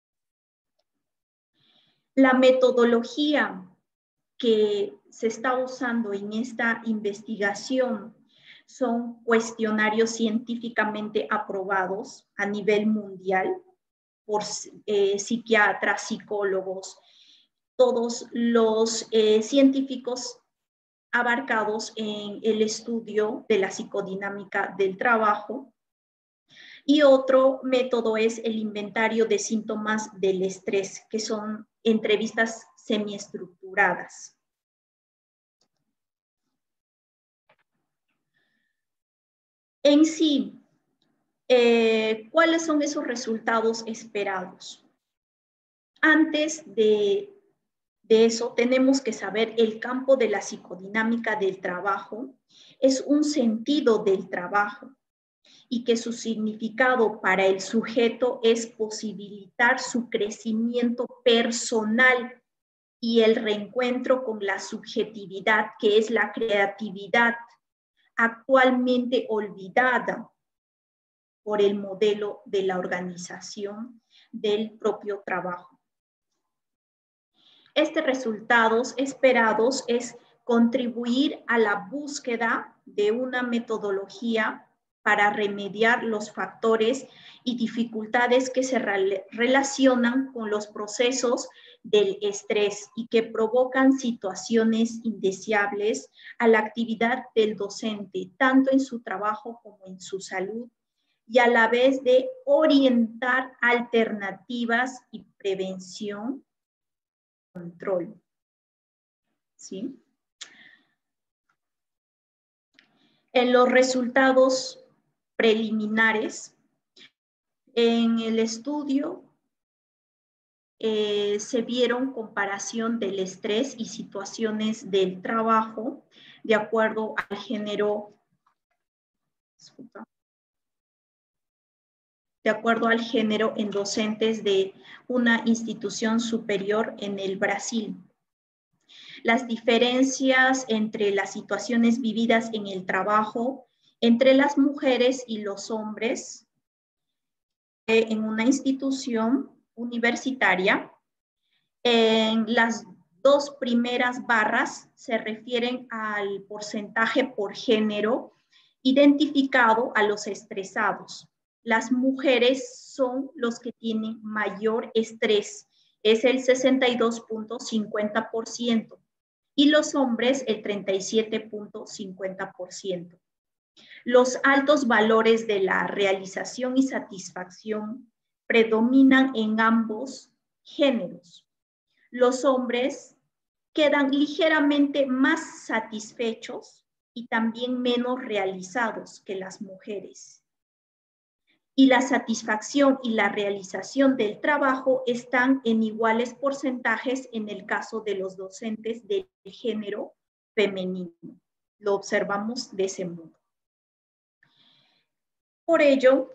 La metodología que se está usando en esta investigación son cuestionarios científicamente aprobados a nivel mundial por psiquiatras, psicólogos, todos los científicos abarcados en el estudio de la psicodinámica del trabajo. Y otro método es el inventario de síntomas del estrés, que son entrevistas semiestructuradas. En sí, ¿cuáles son esos resultados esperados? Antes de eso, tenemos que saber el campo de la psicodinámica del trabajo es un sentido del trabajo y que su significado para el sujeto es posibilitar su crecimiento personal y el reencuentro con la subjetividad, que es la creatividad, actualmente olvidada por el modelo de la organización del propio trabajo. Estos resultados esperados es contribuir a la búsqueda de una metodología para remediar los factores y dificultades que se relacionan con los procesos del estrés y que provocan situaciones indeseables a la actividad del docente, tanto en su trabajo como en su salud, y a la vez de orientar alternativas y prevención, control. ¿Sí? En los resultados preliminares, en el estudio se vieron comparación del estrés y situaciones del trabajo de acuerdo al género, en docentes de una institución superior en el Brasil. Las diferencias entre las situaciones vividas en el trabajo entre las mujeres y los hombres en una institución universitaria. En las dos primeras barras se refieren al porcentaje por género identificado a los estresados. Las mujeres son los que tienen mayor estrés, es el 62.50%, y los hombres el 37.50%. Los altos valores de la realización y satisfacción predominan en ambos géneros. Los hombres quedan ligeramente más satisfechos y también menos realizados que las mujeres. Y la satisfacción y la realización del trabajo están en iguales porcentajes en el caso de los docentes del género femenino. Lo observamos de ese modo. Por ello,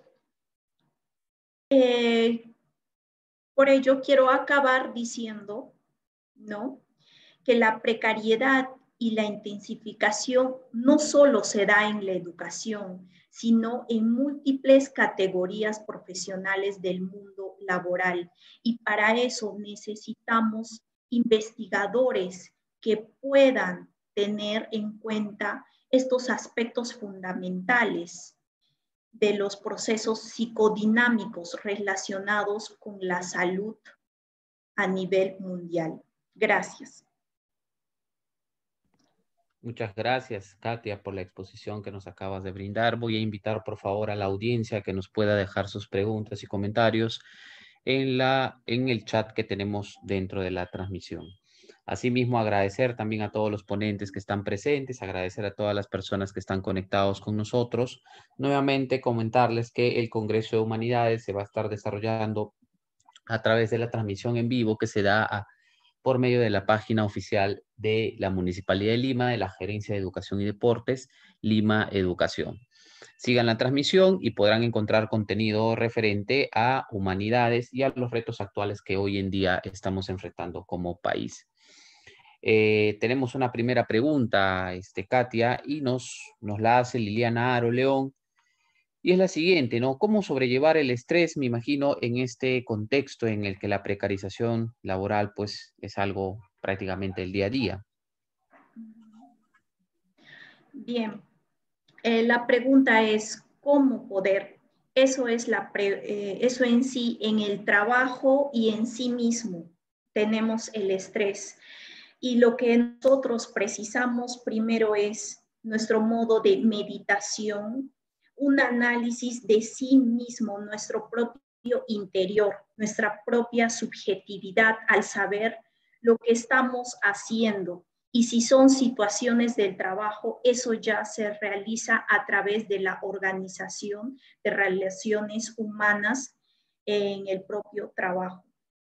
quiero acabar diciendo, ¿no?, que la precariedad y la intensificación no solo se da en la educación, sino en múltiples categorías profesionales del mundo laboral. Y para eso necesitamos investigadores que puedan tener en cuenta estos aspectos fundamentales de los procesos psicodinámicos relacionados con la salud a nivel mundial. Gracias. Muchas gracias, Katia, por la exposición que nos acabas de brindar. Voy a invitar, por favor, a la audiencia que nos pueda dejar sus preguntas y comentarios en el chat que tenemos dentro de la transmisión. Asimismo, agradecer también a todos los ponentes que están presentes, agradecer a todas las personas que están conectados con nosotros. Nuevamente, comentarles que el Congreso de Humanidades se va a estar desarrollando a través de la transmisión en vivo que se da por medio de la página oficial de la Municipalidad de Lima, de la Gerencia de Educación y Deportes, Lima Educación. Sigan la transmisión y podrán encontrar contenido referente a humanidades y a los retos actuales que hoy en día estamos enfrentando como país. Tenemos una primera pregunta, Katia, y nos la hace Liliana Aro León. Y es la siguiente, ¿no? ¿Cómo sobrellevar el estrés, me imagino, en este contexto en el que la precarización laboral, pues, es algo prácticamente el día a día? Bien, la pregunta es, ¿cómo poder? Eso en sí, en el trabajo y en sí mismo tenemos el estrés. Y lo que nosotros precisamos primero es nuestro modo de meditación, un análisis de sí mismo, nuestro propio interior, nuestra propia subjetividad al saber lo que estamos haciendo. Y si son situaciones del trabajo, eso ya se realiza a través de la organización de relaciones humanas en el propio trabajo.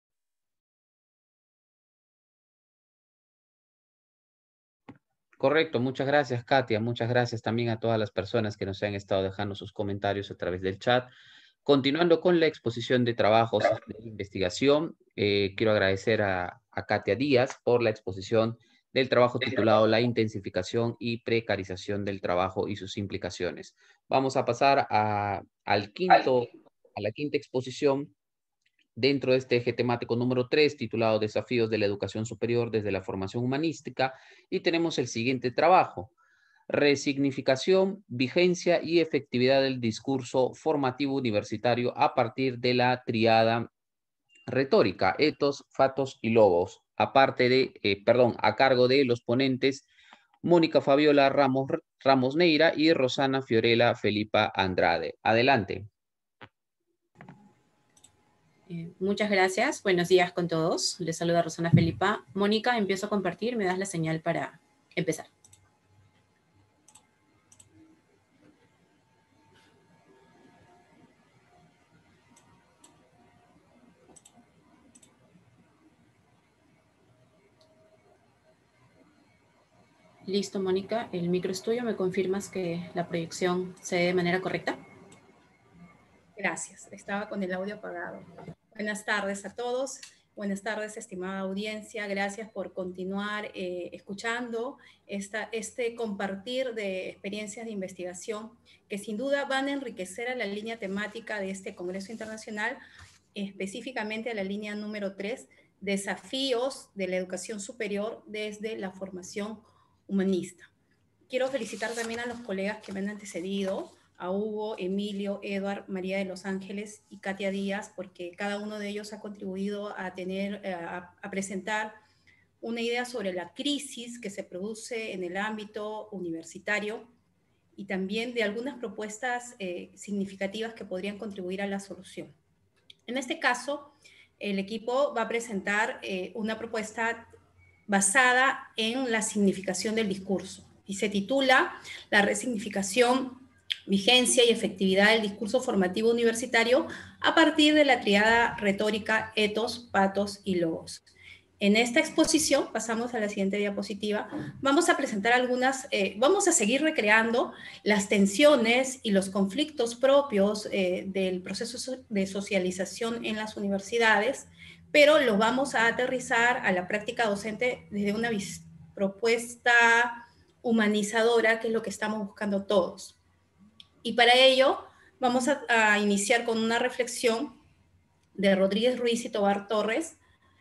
Correcto, muchas gracias, Katia. Muchas gracias también a todas las personas que nos han estado dejando sus comentarios a través del chat. Continuando con la exposición de trabajos de investigación, quiero agradecer a Katia Díaz por la exposición del trabajo titulado La intensificación y precarización del trabajo y sus implicaciones. Vamos a pasar a la quinta exposición, dentro de este eje temático número 3, titulado Desafíos de la Educación Superior desde la Formación Humanística, y tenemos el siguiente trabajo: resignificación, vigencia y efectividad del discurso formativo universitario a partir de la tríada retórica, etos, fatos y logos, a cargo de los ponentes Mónica Fabiola Ramos Neira y Rosana Fiorella Felipa Andrade. Adelante. Muchas gracias. Buenos días con todos. Les saluda Rosana Felipa. Mónica, empiezo a compartir. Me das la señal para empezar. Listo, Mónica. El micro es tuyo. ¿Me confirmas que la proyección se dé de manera correcta? Gracias. Estaba con el audio apagado. Buenas tardes a todos. Buenas tardes, estimada audiencia. Gracias por continuar escuchando este compartir de experiencias de investigación que sin duda van a enriquecer a la línea temática de este Congreso Internacional, específicamente a la línea número 3, desafíos de la educación superior desde la formación humanista. Quiero felicitar también a los colegas que me han antecedido, a Hugo, Emilio, Eduard, María de los Ángeles y Katia Díaz, porque cada uno de ellos ha contribuido a presentar una idea sobre la crisis que se produce en el ámbito universitario y también de algunas propuestas significativas que podrían contribuir a la solución. En este caso, el equipo va a presentar una propuesta basada en la significación del discurso y se titula La resignificación, vigencia y efectividad del discurso formativo universitario a partir de la tríada retórica, etos, patos y logos. En esta exposición, pasamos a la siguiente diapositiva, vamos a presentar vamos a seguir recreando las tensiones y los conflictos propios del proceso de socialización en las universidades, pero los vamos a aterrizar a la práctica docente desde una propuesta humanizadora, que es lo que estamos buscando todos. Y para ello vamos a iniciar con una reflexión de Rodríguez Ruiz y Tobar Torres,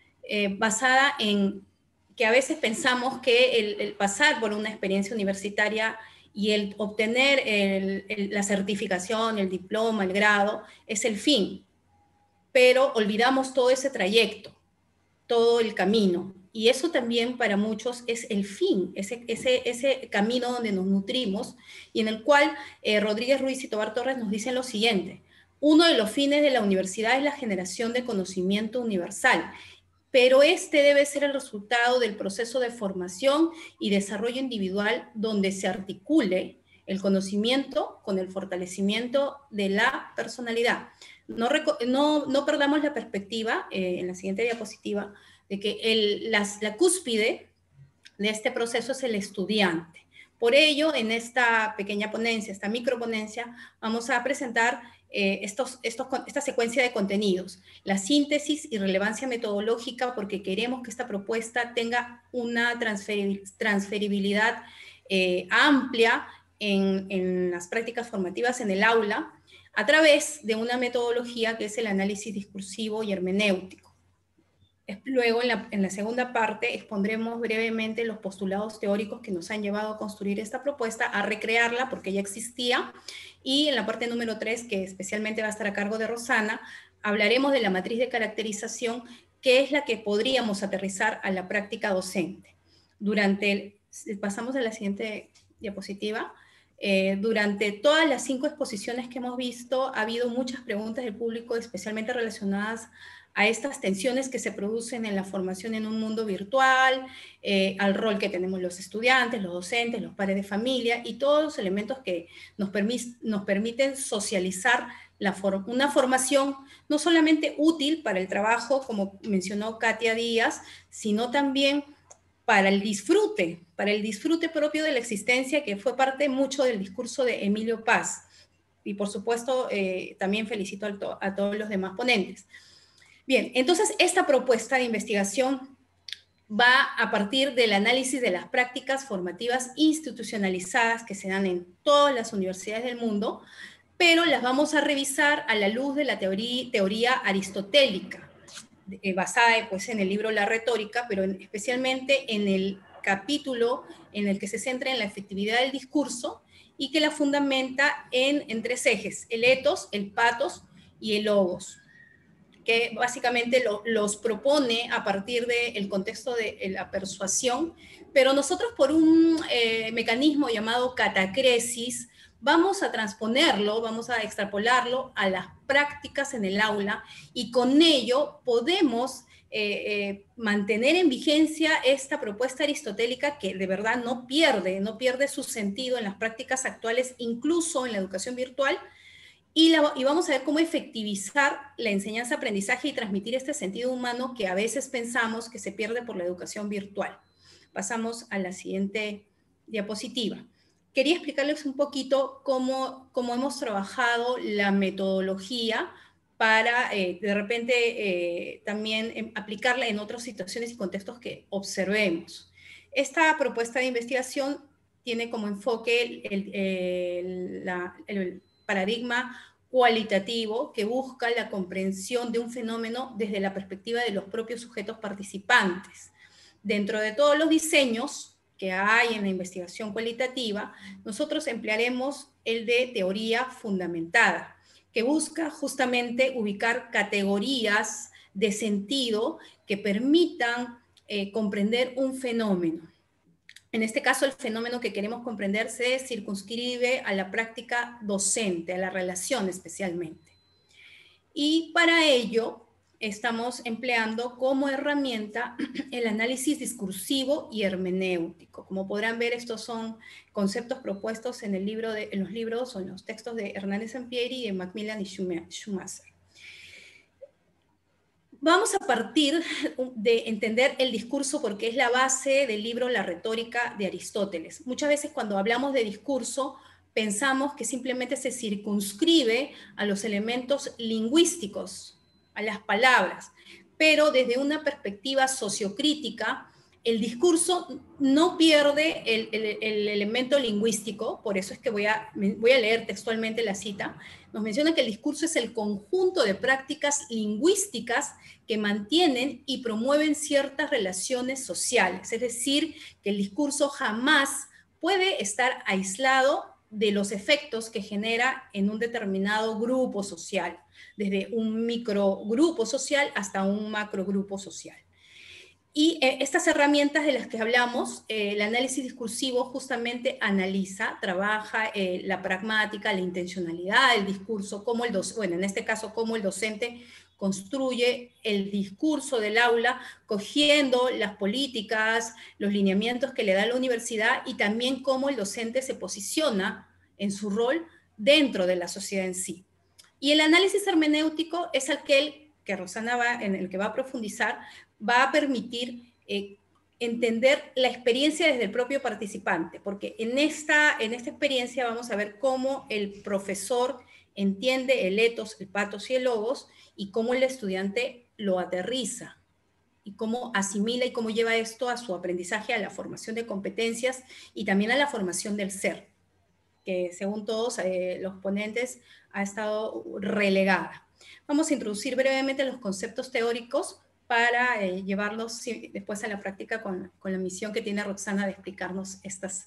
basada en que a veces pensamos que el pasar por una experiencia universitaria y el obtener la certificación, el diploma, el grado, es el fin, pero olvidamos todo ese trayecto, todo el camino. Y eso también para muchos es el fin, ese camino donde nos nutrimos y en el cual Rodríguez Ruiz y Tobar Torres nos dicen lo siguiente: uno de los fines de la universidad es la generación de conocimiento universal, pero este debe ser el resultado del proceso de formación y desarrollo individual donde se articule el conocimiento con el fortalecimiento de la personalidad. No perdamos la perspectiva, en la siguiente diapositiva, de que la cúspide de este proceso es el estudiante. Por ello, en esta pequeña ponencia, esta microponencia, vamos a presentar esta secuencia de contenidos, la síntesis y relevancia metodológica, porque queremos que esta propuesta tenga una transferibilidad amplia en las prácticas formativas en el aula, a través de una metodología que es el análisis discursivo y hermenéutico. Luego, en la segunda parte, expondremos brevemente los postulados teóricos que nos han llevado a construir esta propuesta, a recrearla porque ya existía, y en la parte número 3, que especialmente va a estar a cargo de Rosana, hablaremos de la matriz de caracterización, que es la que podríamos aterrizar a la práctica docente. Pasamos a la siguiente diapositiva. Durante todas las 5 exposiciones que hemos visto, ha habido muchas preguntas del público, especialmente relacionadas a estas tensiones que se producen en la formación en un mundo virtual, al rol que tenemos los estudiantes, los docentes, los padres de familia, y todos los elementos que nos permiten socializar una formación no solamente útil para el trabajo, como mencionó Katia Díaz, sino también para el disfrute propio de la existencia, que fue parte mucho del discurso de Emilio Paz. Y por supuesto, también felicito a todos los demás ponentes. Bien, entonces esta propuesta de investigación va a partir del análisis de las prácticas formativas institucionalizadas que se dan en todas las universidades del mundo, pero las vamos a revisar a la luz de la teoría aristotélica, basada pues, en el libro La Retórica, pero especialmente en el capítulo en el que se centra en la efectividad del discurso y que la fundamenta en tres ejes: el ethos, el pathos y el logos, que básicamente los propone a partir del contexto de la persuasión, pero nosotros por un mecanismo llamado catacresis vamos a transponerlo, vamos a extrapolarlo a las prácticas en el aula, y con ello podemos mantener en vigencia esta propuesta aristotélica que de verdad no pierde su sentido en las prácticas actuales, incluso en la educación virtual, y vamos a ver cómo efectivizar la enseñanza-aprendizaje y transmitir este sentido humano que a veces pensamos que se pierde por la educación virtual. Pasamos a la siguiente diapositiva. Quería explicarles un poquito cómo hemos trabajado la metodología para de repente también aplicarla en otras situaciones y contextos que observemos. Esta propuesta de investigación tiene como enfoque el paradigma cualitativo que busca la comprensión de un fenómeno desde la perspectiva de los propios sujetos participantes. Dentro de todos los diseños que hay en la investigación cualitativa, nosotros emplearemos el de teoría fundamentada, que busca justamente ubicar categorías de sentido que permitan comprender un fenómeno. En este caso, el fenómeno que queremos comprender se circunscribe a la práctica docente, a la relación especialmente. Y para ello estamos empleando como herramienta el análisis discursivo y hermenéutico. Como podrán ver, estos son conceptos propuestos en los libros o en los textos de Hernández Sampieri, de Macmillan y Schumacher. Vamos a partir de entender el discurso porque es la base del libro La Retórica de Aristóteles. Muchas veces cuando hablamos de discurso pensamos que simplemente se circunscribe a los elementos lingüísticos, a las palabras, pero desde una perspectiva sociocrítica, el discurso no pierde el elemento lingüístico. Por eso es que voy a leer textualmente la cita. Nos menciona que el discurso es el conjunto de prácticas lingüísticas que mantienen y promueven ciertas relaciones sociales. Es decir, que el discurso jamás puede estar aislado de los efectos que genera en un determinado grupo social, desde un microgrupo social hasta un macrogrupo social. Y estas herramientas de las que hablamos, el análisis discursivo justamente analiza, trabaja la pragmática, la intencionalidad del discurso, en este caso, cómo el docente construye el discurso del aula, cogiendo las políticas, los lineamientos que le da la universidad, y también cómo el docente se posiciona en su rol dentro de la sociedad en sí. Y el análisis hermenéutico es aquel que Rosana en el que va a profundizar, va a permitir entender la experiencia desde el propio participante, porque en esta experiencia vamos a ver cómo el profesor entiende el ethos, el pathos y el logos, y cómo el estudiante lo aterriza, y cómo asimila y cómo lleva esto a su aprendizaje, a la formación de competencias y también a la formación del ser, que según todos los ponentes ha estado relegada. Vamos a introducir brevemente los conceptos teóricos para llevarlos después a la práctica con la misión que tiene Roxana de explicarnos estas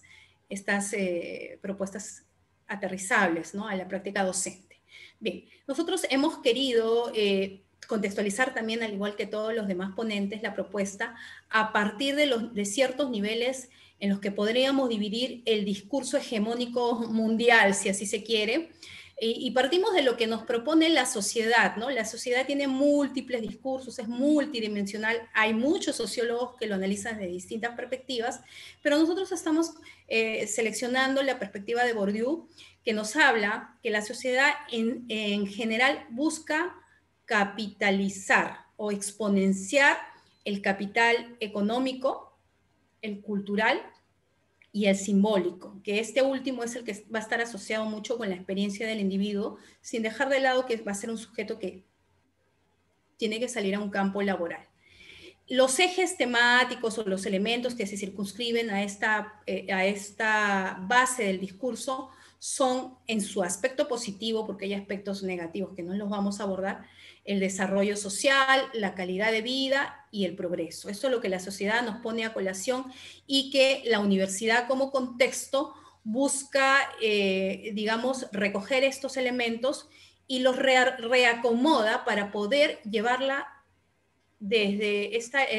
propuestas aterrizables, ¿no?, a la práctica docente. Bien, nosotros hemos querido contextualizar también, al igual que todos los demás ponentes, la propuesta a partir de ciertos niveles en los que podríamos dividir el discurso hegemónico mundial, si así se quiere, y partimos de lo que nos propone la sociedad, ¿no? La sociedad tiene múltiples discursos, es multidimensional, hay muchos sociólogos que lo analizan desde distintas perspectivas, pero nosotros estamos seleccionando la perspectiva de Bourdieu, que nos habla que la sociedad en general busca capitalizar o exponenciar el capital económico, el cultural y el simbólico, que este último es el que va a estar asociado mucho con la experiencia del individuo, sin dejar de lado que va a ser un sujeto que tiene que salir a un campo laboral. Los ejes temáticos o los elementos que se circunscriben a esta base del discurso son en su aspecto positivo, porque hay aspectos negativos que no los vamos a abordar, el desarrollo social, la calidad de vida y el progreso. Esto es lo que la sociedad nos pone a colación y que la universidad como contexto busca, digamos, recoger estos elementos y los reacomoda para poder llevarla desde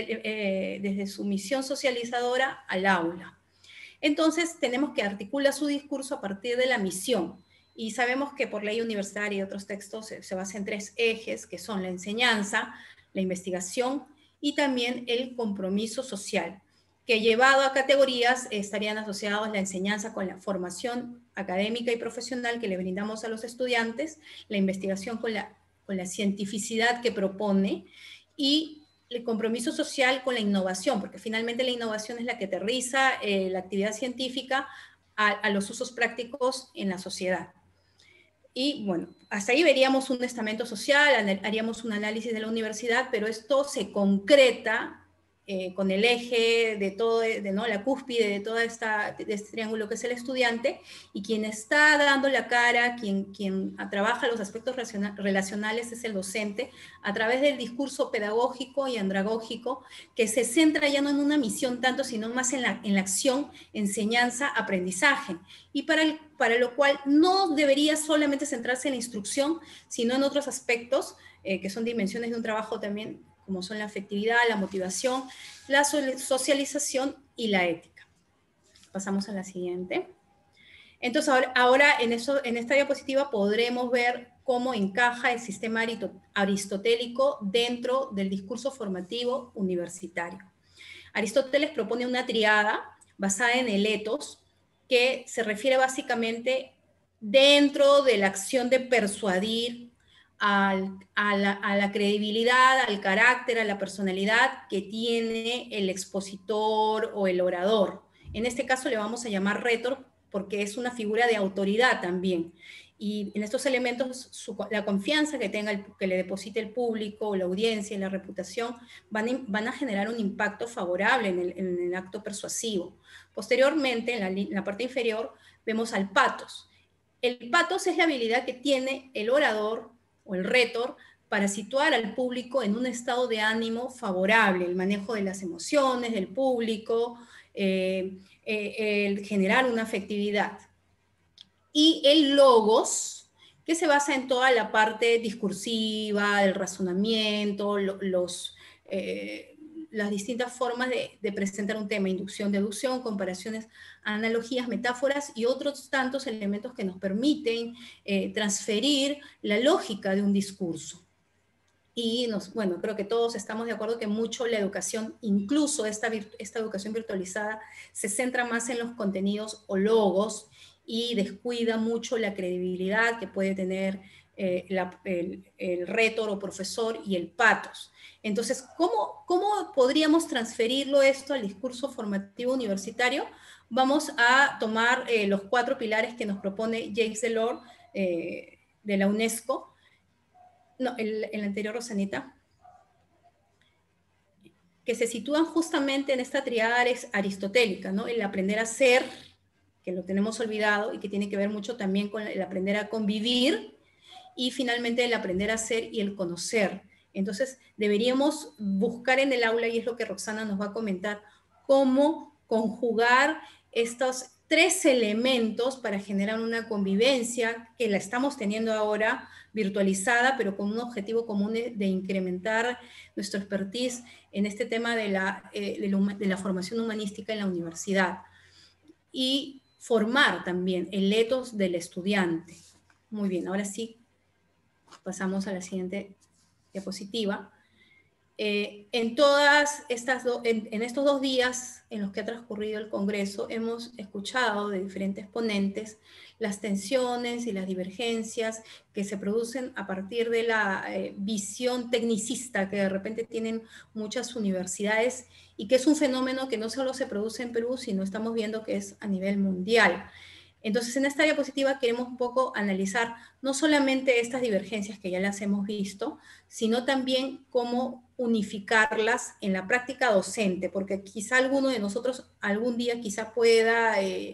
su misión socializadora al aula. Entonces tenemos que articular su discurso a partir de la misión. Y sabemos que por ley universitaria y otros textos se basa en 3 ejes, que son la enseñanza, la investigación y también el compromiso social, que llevado a categorías estarían asociados la enseñanza con la formación académica y profesional que le brindamos a los estudiantes, la investigación con la cientificidad que propone y el compromiso social con la innovación, porque finalmente la innovación es la que aterriza la actividad científica a los usos prácticos en la sociedad. Y bueno, hasta ahí veríamos un estamento social, haríamos un análisis de la universidad, pero esto se concreta con el eje de todo, ¿no? La cúspide de todo este triángulo que es el estudiante, y quien está dando la cara, quien trabaja los aspectos relacionales es el docente, a través del discurso pedagógico y andragógico, que se centra ya no en una misión tanto, sino más en la acción, enseñanza, aprendizaje, y para lo cual no debería solamente centrarse en la instrucción, sino en otros aspectos que son dimensiones de un trabajo también, como son la afectividad, la motivación, la socialización y la ética. Pasamos a la siguiente. Entonces, ahora en esta diapositiva podremos ver cómo encaja el sistema aristotélico dentro del discurso formativo universitario. Aristóteles propone una triada basada en el ethos, que se refiere básicamente dentro de la acción de persuadir a la credibilidad, al carácter, a la personalidad que tiene el expositor o el orador. En este caso le vamos a llamar retor porque es una figura de autoridad también. Y en estos elementos, la confianza que le deposite el público, la audiencia y la reputación van a generar un impacto favorable en el acto persuasivo. Posteriormente, en la parte inferior, vemos al patos. El patos es la habilidad que tiene el orador o el retor para situar al público en un estado de ánimo favorable, el manejo de las emociones del público, el generar una afectividad. Y el logos, que se basa en toda la parte discursiva, del razonamiento, las distintas formas de presentar un tema, inducción, deducción, comparaciones, analogías, metáforas y otros tantos elementos que nos permiten transferir la lógica de un discurso. Y bueno, creo que todos estamos de acuerdo que mucho la educación, incluso esta educación virtualizada, se centra más en los contenidos o logos y descuida mucho la credibilidad que puede tener el retor o profesor y el patos. Entonces, ¿cómo podríamos transferirlo esto al discurso formativo universitario? Vamos a tomar los 4 pilares que nos propone Jacques Delors de la UNESCO. No, el anterior, Rosanita. Que se sitúan justamente en esta triada aristotélica, ¿no? El aprender a ser, que lo tenemos olvidado y que tiene que ver mucho también con el aprender a convivir, y finalmente el aprender a ser y el conocer. Entonces deberíamos buscar en el aula, y es lo que Roxana nos va a comentar, cómo conjugar estos 3 elementos para generar una convivencia que la estamos teniendo ahora virtualizada, pero con un objetivo común de incrementar nuestro expertise en este tema de la formación humanística en la universidad. Y formar también el ethos del estudiante. Muy bien, ahora sí, pasamos a la siguiente diapositiva. En estos 2 días en los que ha transcurrido el Congreso, hemos escuchado de diferentes ponentes las tensiones y las divergencias que se producen a partir de la visión tecnicista que de repente tienen muchas universidades, y que es un fenómeno que no solo se produce en Perú, sino estamos viendo que es a nivel mundial. Entonces, en esta diapositiva queremos un poco analizar no solamente estas divergencias que ya las hemos visto, sino también cómo unificarlas en la práctica docente, porque quizá alguno de nosotros algún día quizá pueda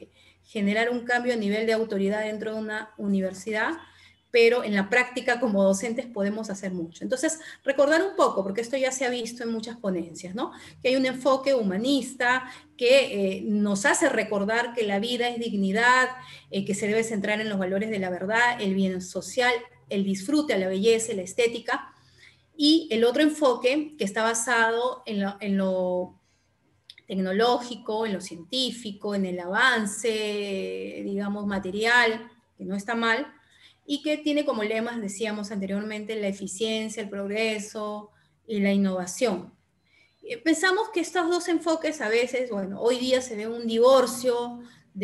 generar un cambio a nivel de autoridad dentro de una universidad, pero en la práctica como docentes podemos hacer mucho. Entonces, recordar un poco, porque esto ya se ha visto en muchas ponencias, ¿no? Que hay un enfoque humanista que nos hace recordar que la vida es dignidad, que se debe centrar en los valores de la verdad, el bien social, el disfrute, la belleza, la estética, y el otro enfoque que está basado en lo tecnológico, en lo científico, en el avance, digamos, material, que no está mal, y que tiene como lemas, decíamos anteriormente, la eficiencia, el progreso y la innovación. Pensamos que estos dos enfoques a veces, bueno, hoy día se ve un divorcio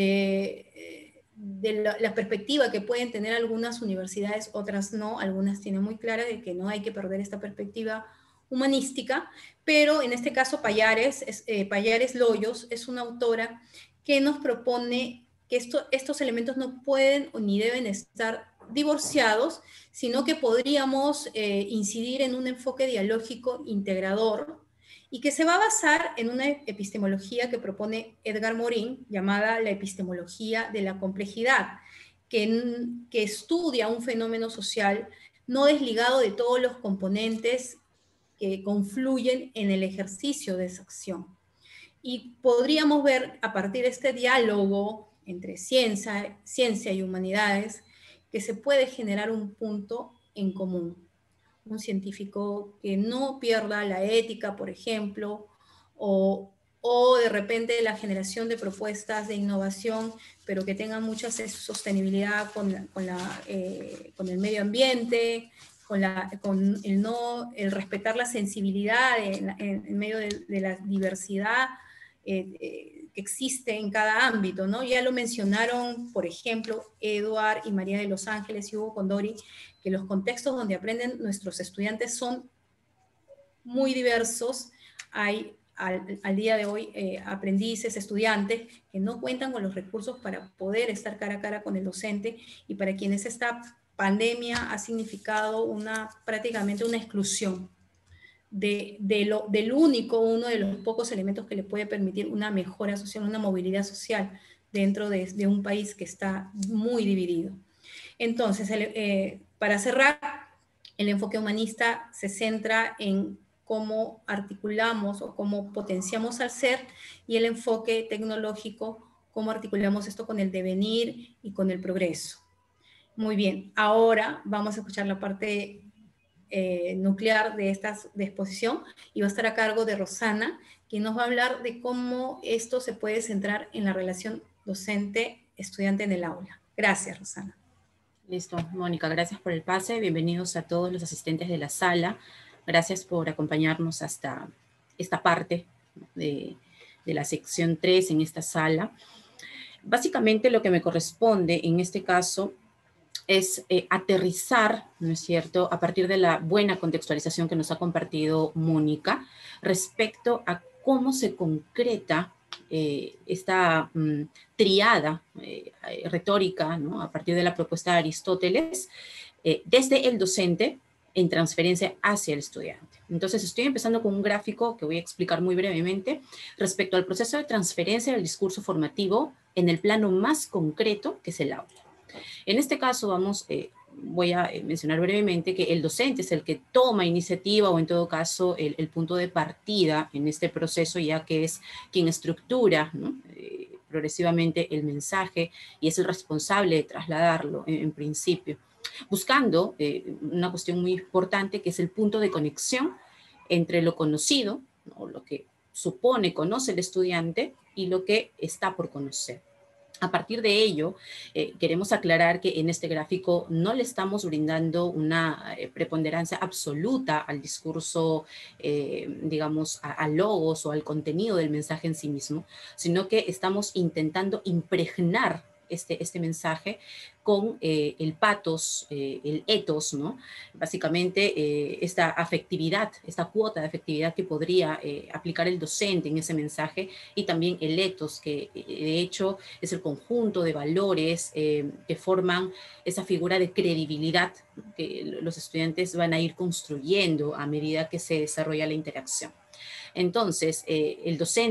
de la perspectiva que pueden tener algunas universidades, otras no, algunas tienen muy clara de que no hay que perder esta perspectiva humanística, pero en este caso Pallares Loyos es una autora que nos propone que estos elementos no pueden ni deben estar divorciados, sino que podríamos incidir en un enfoque dialógico integrador y que se va a basar en una epistemología que propone Edgar Morin, llamada la epistemología de la complejidad, que estudia un fenómeno social no desligado de todos los componentes que confluyen en el ejercicio de esa acción. Y podríamos ver a partir de este diálogo entre ciencia y humanidades que se puede generar un punto en común. Un científico que no pierda la ética, por ejemplo, o de repente la generación de propuestas de innovación, pero que tengan mucha sostenibilidad con el medio ambiente, con el respetar la sensibilidad en medio de la diversidad que existe en cada ámbito, ¿no? Ya lo mencionaron, por ejemplo, Eduard y María de los Ángeles y Hugo Condori, que los contextos donde aprenden nuestros estudiantes son muy diversos. Hay al día de hoy aprendices, estudiantes que no cuentan con los recursos para poder estar cara a cara con el docente y para quienes esta pandemia ha significado prácticamente una exclusión del único, uno de los pocos elementos que le puede permitir una mejora social, una movilidad social dentro de un país que está muy dividido. Entonces, para cerrar, el enfoque humanista se centra en cómo articulamos o cómo potenciamos al ser, y el enfoque tecnológico, cómo articulamos esto con el devenir y con el progreso. Muy bien, ahora vamos a escuchar la parte nuclear de esta exposición y va a estar a cargo de Rosana, quien nos va a hablar de cómo esto se puede centrar en la relación docente-estudiante en el aula. Gracias, Rosana. Listo, Mónica, gracias por el pase. Bienvenidos a todos los asistentes de la sala. Gracias por acompañarnos hasta esta parte de la sección 3 en esta sala. Básicamente lo que me corresponde en este caso es aterrizar, ¿no es cierto?, a partir de la buena contextualización que nos ha compartido Mónica respecto a cómo se concreta esta triada retórica, ¿no?, a partir de la propuesta de Aristóteles, desde el docente en transferencia hacia el estudiante. Entonces estoy empezando con un gráfico que voy a explicar muy brevemente respecto al proceso de transferencia del discurso formativo en el plano más concreto que es el aula. En este caso voy a mencionar brevemente que el docente es el que toma iniciativa o en todo caso el punto de partida en este proceso, ya que es quien estructura, ¿no?, progresivamente el mensaje y es el responsable de trasladarlo en principio, buscando una cuestión muy importante que es el punto de conexión entre lo conocido, o lo que conoce el estudiante, y lo que está por conocer. A partir de ello, queremos aclarar que en este gráfico no le estamos brindando una preponderancia absoluta al discurso, digamos, al logos o al contenido del mensaje en sí mismo, sino que estamos intentando impregnar este mensaje con el patos, el ethos, ¿no? Básicamente esta afectividad, esta cuota de afectividad que podría aplicar el docente en ese mensaje, y también el ethos, que de hecho es el conjunto de valores que forman esa figura de credibilidad que los estudiantes van a ir construyendo a medida que se desarrolla la interacción. Entonces, el docente,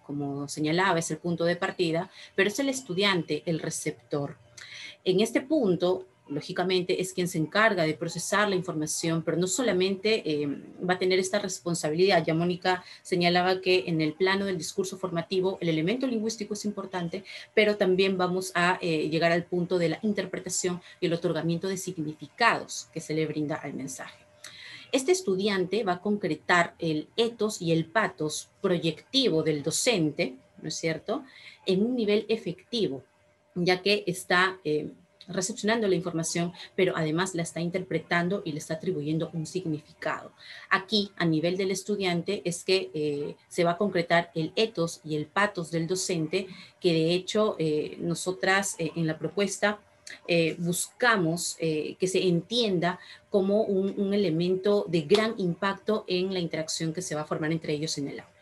como señalaba, es el punto de partida, pero es el estudiante el receptor. En este punto, lógicamente, es quien se encarga de procesar la información, pero no solamente va a tener esta responsabilidad. Ya Mónica señalaba que en el plano del discurso formativo el elemento lingüístico es importante, pero también vamos a llegar al punto de la interpretación y el otorgamiento de significados que se le brinda al mensaje. Este estudiante va a concretar el ethos y el pathos proyectivo del docente, ¿no es cierto?, en un nivel efectivo, ya que está recepcionando la información, pero además la está interpretando y le está atribuyendo un significado. Aquí, a nivel del estudiante, es que se va a concretar el ethos y el pathos del docente, que de hecho nosotras en la propuesta buscamos que se entienda como un elemento de gran impacto en la interacción que se va a formar entre ellos en el aula.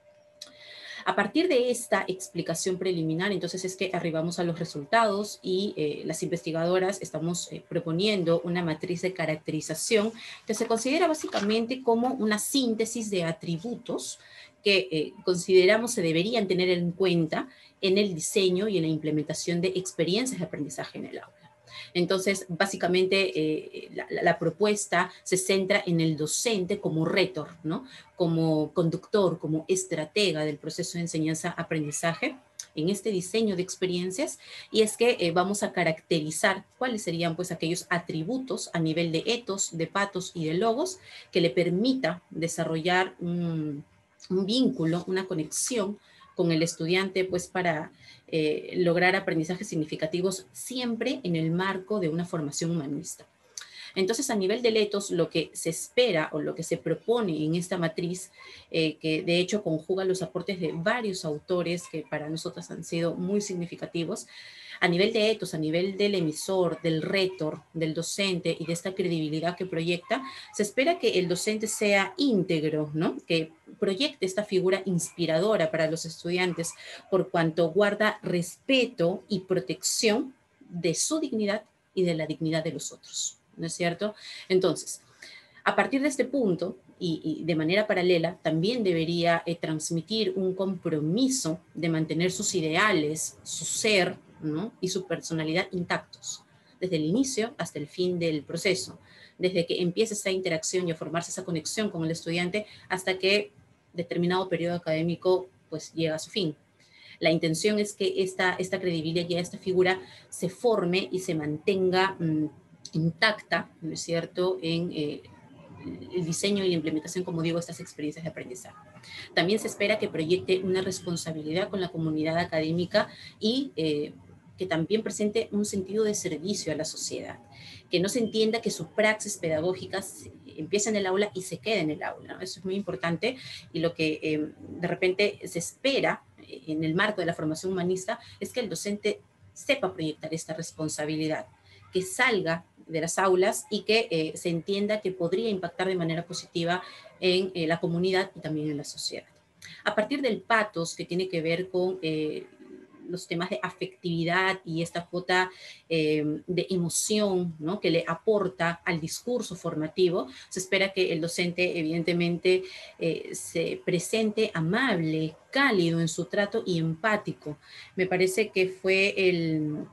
A partir de esta explicación preliminar, entonces es que arribamos a los resultados y las investigadoras estamos proponiendo una matriz de caracterización que se considera básicamente como una síntesis de atributos que consideramos se deberían tener en cuenta en el diseño y en la implementación de experiencias de aprendizaje en el aula. Entonces, básicamente, la propuesta se centra en el docente como rector, ¿no?, como conductor, como estratega del proceso de enseñanza-aprendizaje en este diseño de experiencias, y es que vamos a caracterizar cuáles serían pues aquellos atributos a nivel de ethos, de pathos y de logos que le permita desarrollar un vínculo, una conexión con el estudiante pues para lograr aprendizajes significativos siempre en el marco de una formación humanista. Entonces, a nivel del ethos, lo que se espera o lo que se propone en esta matriz, que de hecho conjuga los aportes de varios autores que para nosotras han sido muy significativos, a nivel de ethos, a nivel del emisor, del rector, del docente y de esta credibilidad que proyecta, se espera que el docente sea íntegro, ¿no?, que proyecte esta figura inspiradora para los estudiantes por cuanto guarda respeto y protección de su dignidad y de la dignidad de los otros, ¿no es cierto? Entonces, a partir de este punto, y de manera paralela, también debería transmitir un compromiso de mantener sus ideales, su ser, ¿no?, y su personalidad intactos, desde el inicio hasta el fin del proceso, desde que empieza esa interacción y a formarse esa conexión con el estudiante hasta que determinado periodo académico pues llega a su fin. La intención es que esta credibilidad y esta figura se forme y se mantenga intacta, ¿no es cierto?, en el diseño y la implementación, como digo, estas experiencias de aprendizaje. También se espera que proyecte una responsabilidad con la comunidad académica y que también presente un sentido de servicio a la sociedad, que no se entienda que su praxis pedagógica empieza en el aula y se queda en el aula, ¿no? Eso es muy importante, y lo que de repente se espera en el marco de la formación humanista es que el docente sepa proyectar esta responsabilidad, que salga de las aulas y que se entienda que podría impactar de manera positiva en la comunidad y también en la sociedad. A partir del pathos, que tiene que ver con los temas de afectividad y esta cuota de emoción, ¿no?, que le aporta al discurso formativo, se espera que el docente evidentemente se presente amable, cálido en su trato y empático. Me parece que fue el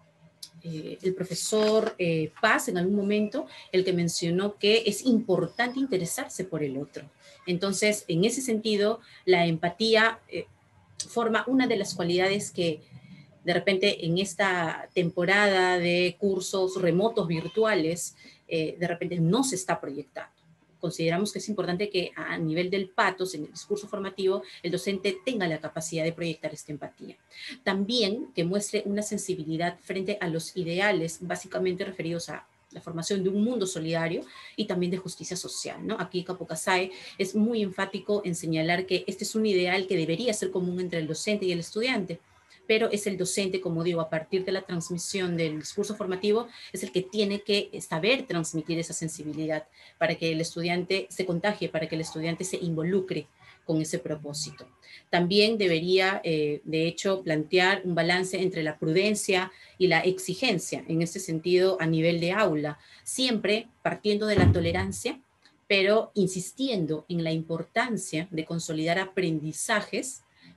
profesor Paz en algún momento el que mencionó que es importante interesarse por el otro. Entonces, en ese sentido, la empatía forma una de las cualidades que de repente en esta temporada de cursos remotos virtuales, de repente no se está proyectando. Consideramos que es importante que a nivel del pathos, en el discurso formativo, el docente tenga la capacidad de proyectar esta empatía. También que muestre una sensibilidad frente a los ideales, básicamente referidos a la formación de un mundo solidario y también de justicia social, ¿no? Aquí Capo Cassae es muy enfático en señalar que este es un ideal que debería ser común entre el docente y el estudiante, pero es el docente, como digo, a partir de la transmisión del discurso formativo, es el que tiene que saber transmitir esa sensibilidad para que el estudiante se contagie, para que el estudiante se involucre con ese propósito. También debería, de hecho, plantear un balance entre la prudencia y la exigencia, en este sentido, a nivel de aula, siempre partiendo de la tolerancia, pero insistiendo en la importancia de consolidar aprendizajes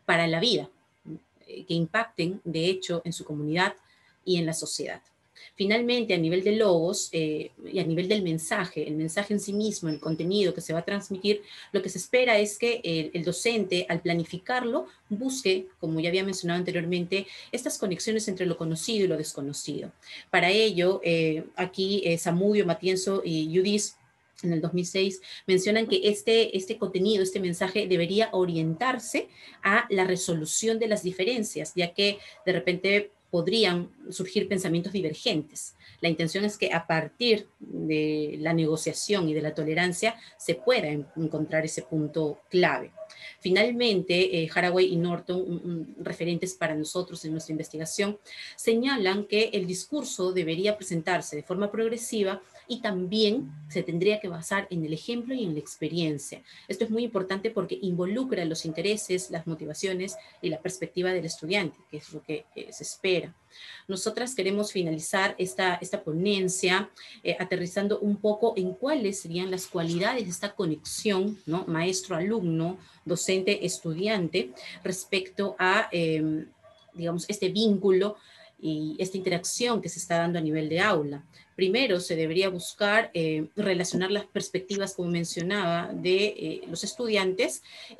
para la vida, que impacten, de hecho, en su comunidad y en la sociedad. Finalmente, a nivel de logos y a nivel del mensaje, el mensaje en sí mismo, el contenido que se va a transmitir, lo que se espera es que el docente, al planificarlo, busque, como ya había mencionado anteriormente, estas conexiones entre lo conocido y lo desconocido. Para ello, aquí Zamudio, Matienzo y Judith, en el 2006, mencionan que este contenido, este mensaje debería orientarse a la resolución de las diferencias, ya que de repente podrían surgir pensamientos divergentes. La intención es que a partir de la negociación y de la tolerancia se pueda encontrar ese punto clave. Finalmente, Haraway y Norton, referentes para nosotros en nuestra investigación, señalan que el discurso debería presentarse de forma progresiva y también se tendría que basar en el ejemplo y en la experiencia. Esto es muy importante porque involucra los intereses, las motivaciones y la perspectiva del estudiante, que es lo que se espera. Nosotras queremos finalizar esta ponencia aterrizando un poco en cuáles serían las cualidades de esta conexión, ¿no? Maestro-alumno, docente-estudiante, respecto a, digamos, este vínculo y esta interacción que se está dando a nivel de aula. Primero, se debería buscar relacionar las perspectivas, como mencionaba, de los estudiantes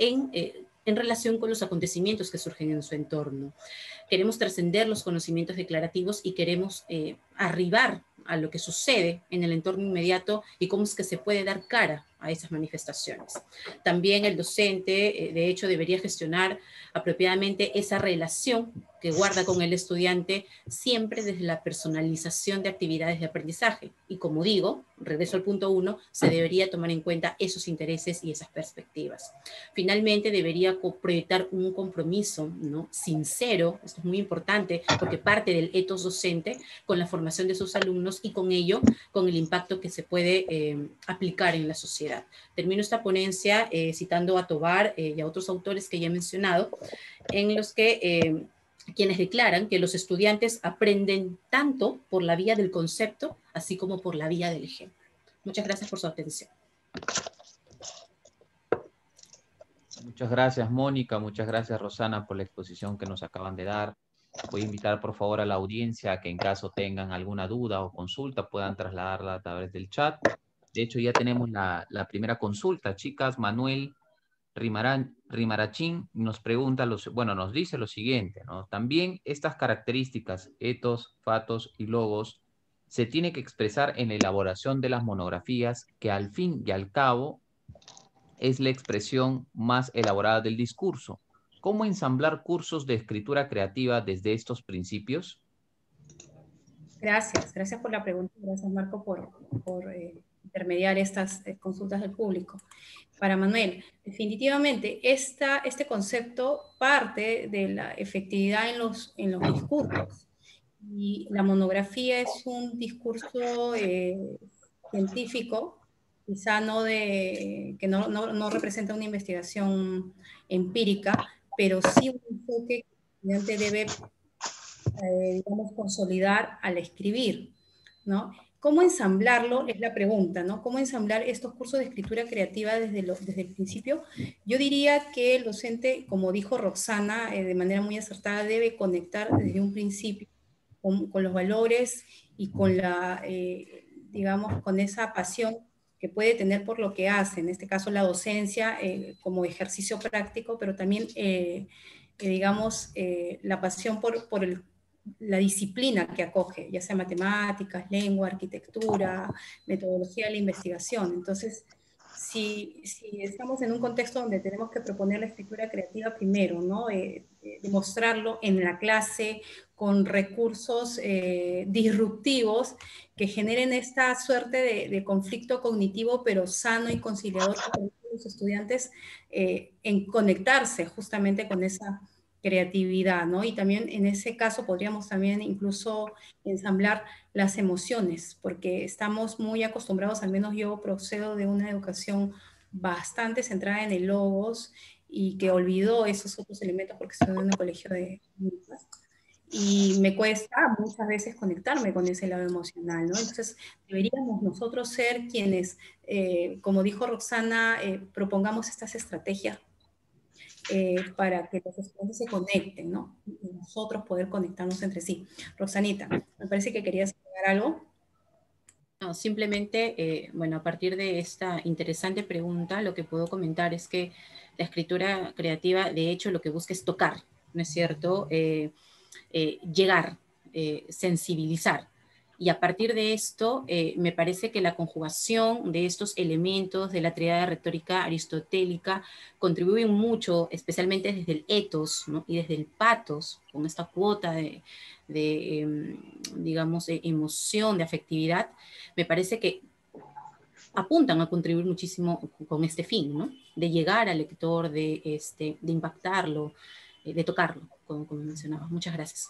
en relación con los acontecimientos que surgen en su entorno. Queremos trascender los conocimientos declarativos y queremos arribar a lo que sucede en el entorno inmediato y cómo es que se puede dar cara a esas manifestaciones. También el docente, de hecho, debería gestionar apropiadamente esa relación que guarda con el estudiante siempre desde la personalización de actividades de aprendizaje. Y como digo, regreso al punto 1, se debería tomar en cuenta esos intereses y esas perspectivas. Finalmente, debería proyectar un compromiso, ¿no?, sincero, esto es muy importante, porque parte del etos docente con la formación de sus alumnos y con ello, con el impacto que se puede aplicar en la sociedad. Termino esta ponencia citando a Tovar y a otros autores que ya he mencionado, en los que quienes declaran que los estudiantes aprenden tanto por la vía del concepto, así como por la vía del ejemplo. Muchas gracias por su atención. Muchas gracias, Mónica. Muchas gracias, Rosana, por la exposición que nos acaban de dar. Voy a invitar, por favor, a la audiencia a que en caso tengan alguna duda o consulta puedan trasladarla a través del chat. De hecho, ya tenemos la primera consulta. Chicas, Manuel Rimarachín nos pregunta, nos dice lo siguiente, ¿no? También estas características, etos, fatos y logos, se tiene que expresar en la elaboración de las monografías, que al fin y al cabo es la expresión más elaborada del discurso. ¿Cómo ensamblar cursos de escritura creativa desde estos principios? Gracias por la pregunta. Gracias, Marco, por intermediar estas consultas del público. Para Manuel, definitivamente este concepto parte de la efectividad en los discursos. Y la monografía es un discurso científico, quizá que no representa una investigación empírica, pero sí un enfoque que el estudiante debe digamos, consolidar al escribir, ¿no? ¿Cómo ensamblarlo? Es la pregunta, ¿no? ¿Cómo ensamblar estos cursos de escritura creativa desde el principio? Yo diría que el docente, como dijo Roxana, de manera muy acertada, debe conectar desde un principio con los valores y con digamos, con esa pasión que puede tener por lo que hace, en este caso la docencia como ejercicio práctico, pero también, digamos, la pasión por la disciplina que acoge, ya sea matemáticas, lengua, arquitectura, metodología de la investigación. Entonces, si estamos en un contexto donde tenemos que proponer la escritura creativa primero, ¿no? Demostrarlo en la clase con recursos disruptivos que generen esta suerte de conflicto cognitivo, pero sano y conciliador para los estudiantes en conectarse justamente con esa creatividad, ¿no? Y también en ese caso podríamos también incluso ensamblar las emociones, porque estamos muy acostumbrados, al menos yo procedo de una educación bastante centrada en el logos y que olvidó esos otros elementos porque estoy en un colegio de niñas. Y me cuesta muchas veces conectarme con ese lado emocional, ¿no? Entonces, deberíamos nosotros ser quienes, como dijo Roxana, propongamos estas estrategias para que los estudiantes se conecten, ¿no? Y nosotros poder conectarnos entre sí. Rosanita, me parece que querías agregar algo. No, simplemente, bueno, a partir de esta interesante pregunta, lo que puedo comentar es que la escritura creativa, de hecho, lo que busca es tocar, ¿no es cierto? Llegar, sensibilizar. Y a partir de esto, me parece que la conjugación de estos elementos de la tríada retórica aristotélica contribuyen mucho, especialmente desde el ethos, ¿no? Y desde el pathos, con esta cuota de digamos, emoción, de afectividad, me parece que apuntan a contribuir muchísimo con este fin, ¿no? De llegar al lector, de impactarlo, de tocarlo, como mencionaba. Muchas gracias.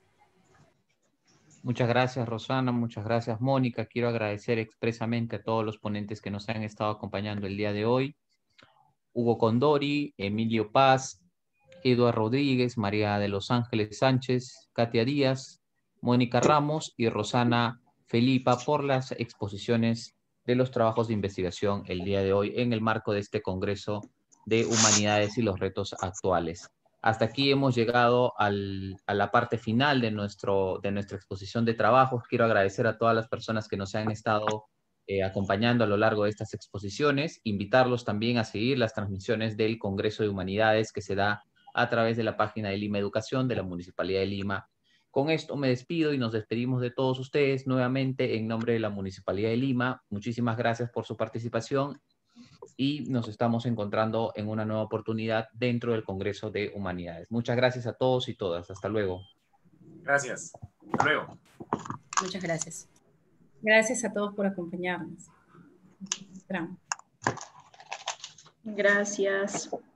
Muchas gracias, Rosana. Muchas gracias, Mónica. Quiero agradecer expresamente a todos los ponentes que nos han estado acompañando el día de hoy. Hugo Condori, Emilio Paz, Eduardo Rodríguez, María de los Ángeles Sánchez, Katia Díaz, Mónica Ramos y Rosana Felipa por las exposiciones de los trabajos de investigación el día de hoy en el marco de este Congreso de Humanidades y los Retos Actuales. Hasta aquí hemos llegado a la parte final de nuestra exposición de trabajos. Quiero agradecer a todas las personas que nos han estado acompañando a lo largo de estas exposiciones, invitarlos también a seguir las transmisiones del Congreso de Humanidades que se da a través de la página de Lima Educación de la Municipalidad de Lima. Con esto me despido y nos despedimos de todos ustedes nuevamente en nombre de la Municipalidad de Lima. Muchísimas gracias por su participación y nos estamos encontrando en una nueva oportunidad dentro del Congreso de Humanidades. Muchas gracias a todos y todas. Hasta luego. Gracias. Hasta luego. Muchas gracias. Gracias a todos por acompañarnos. Gracias.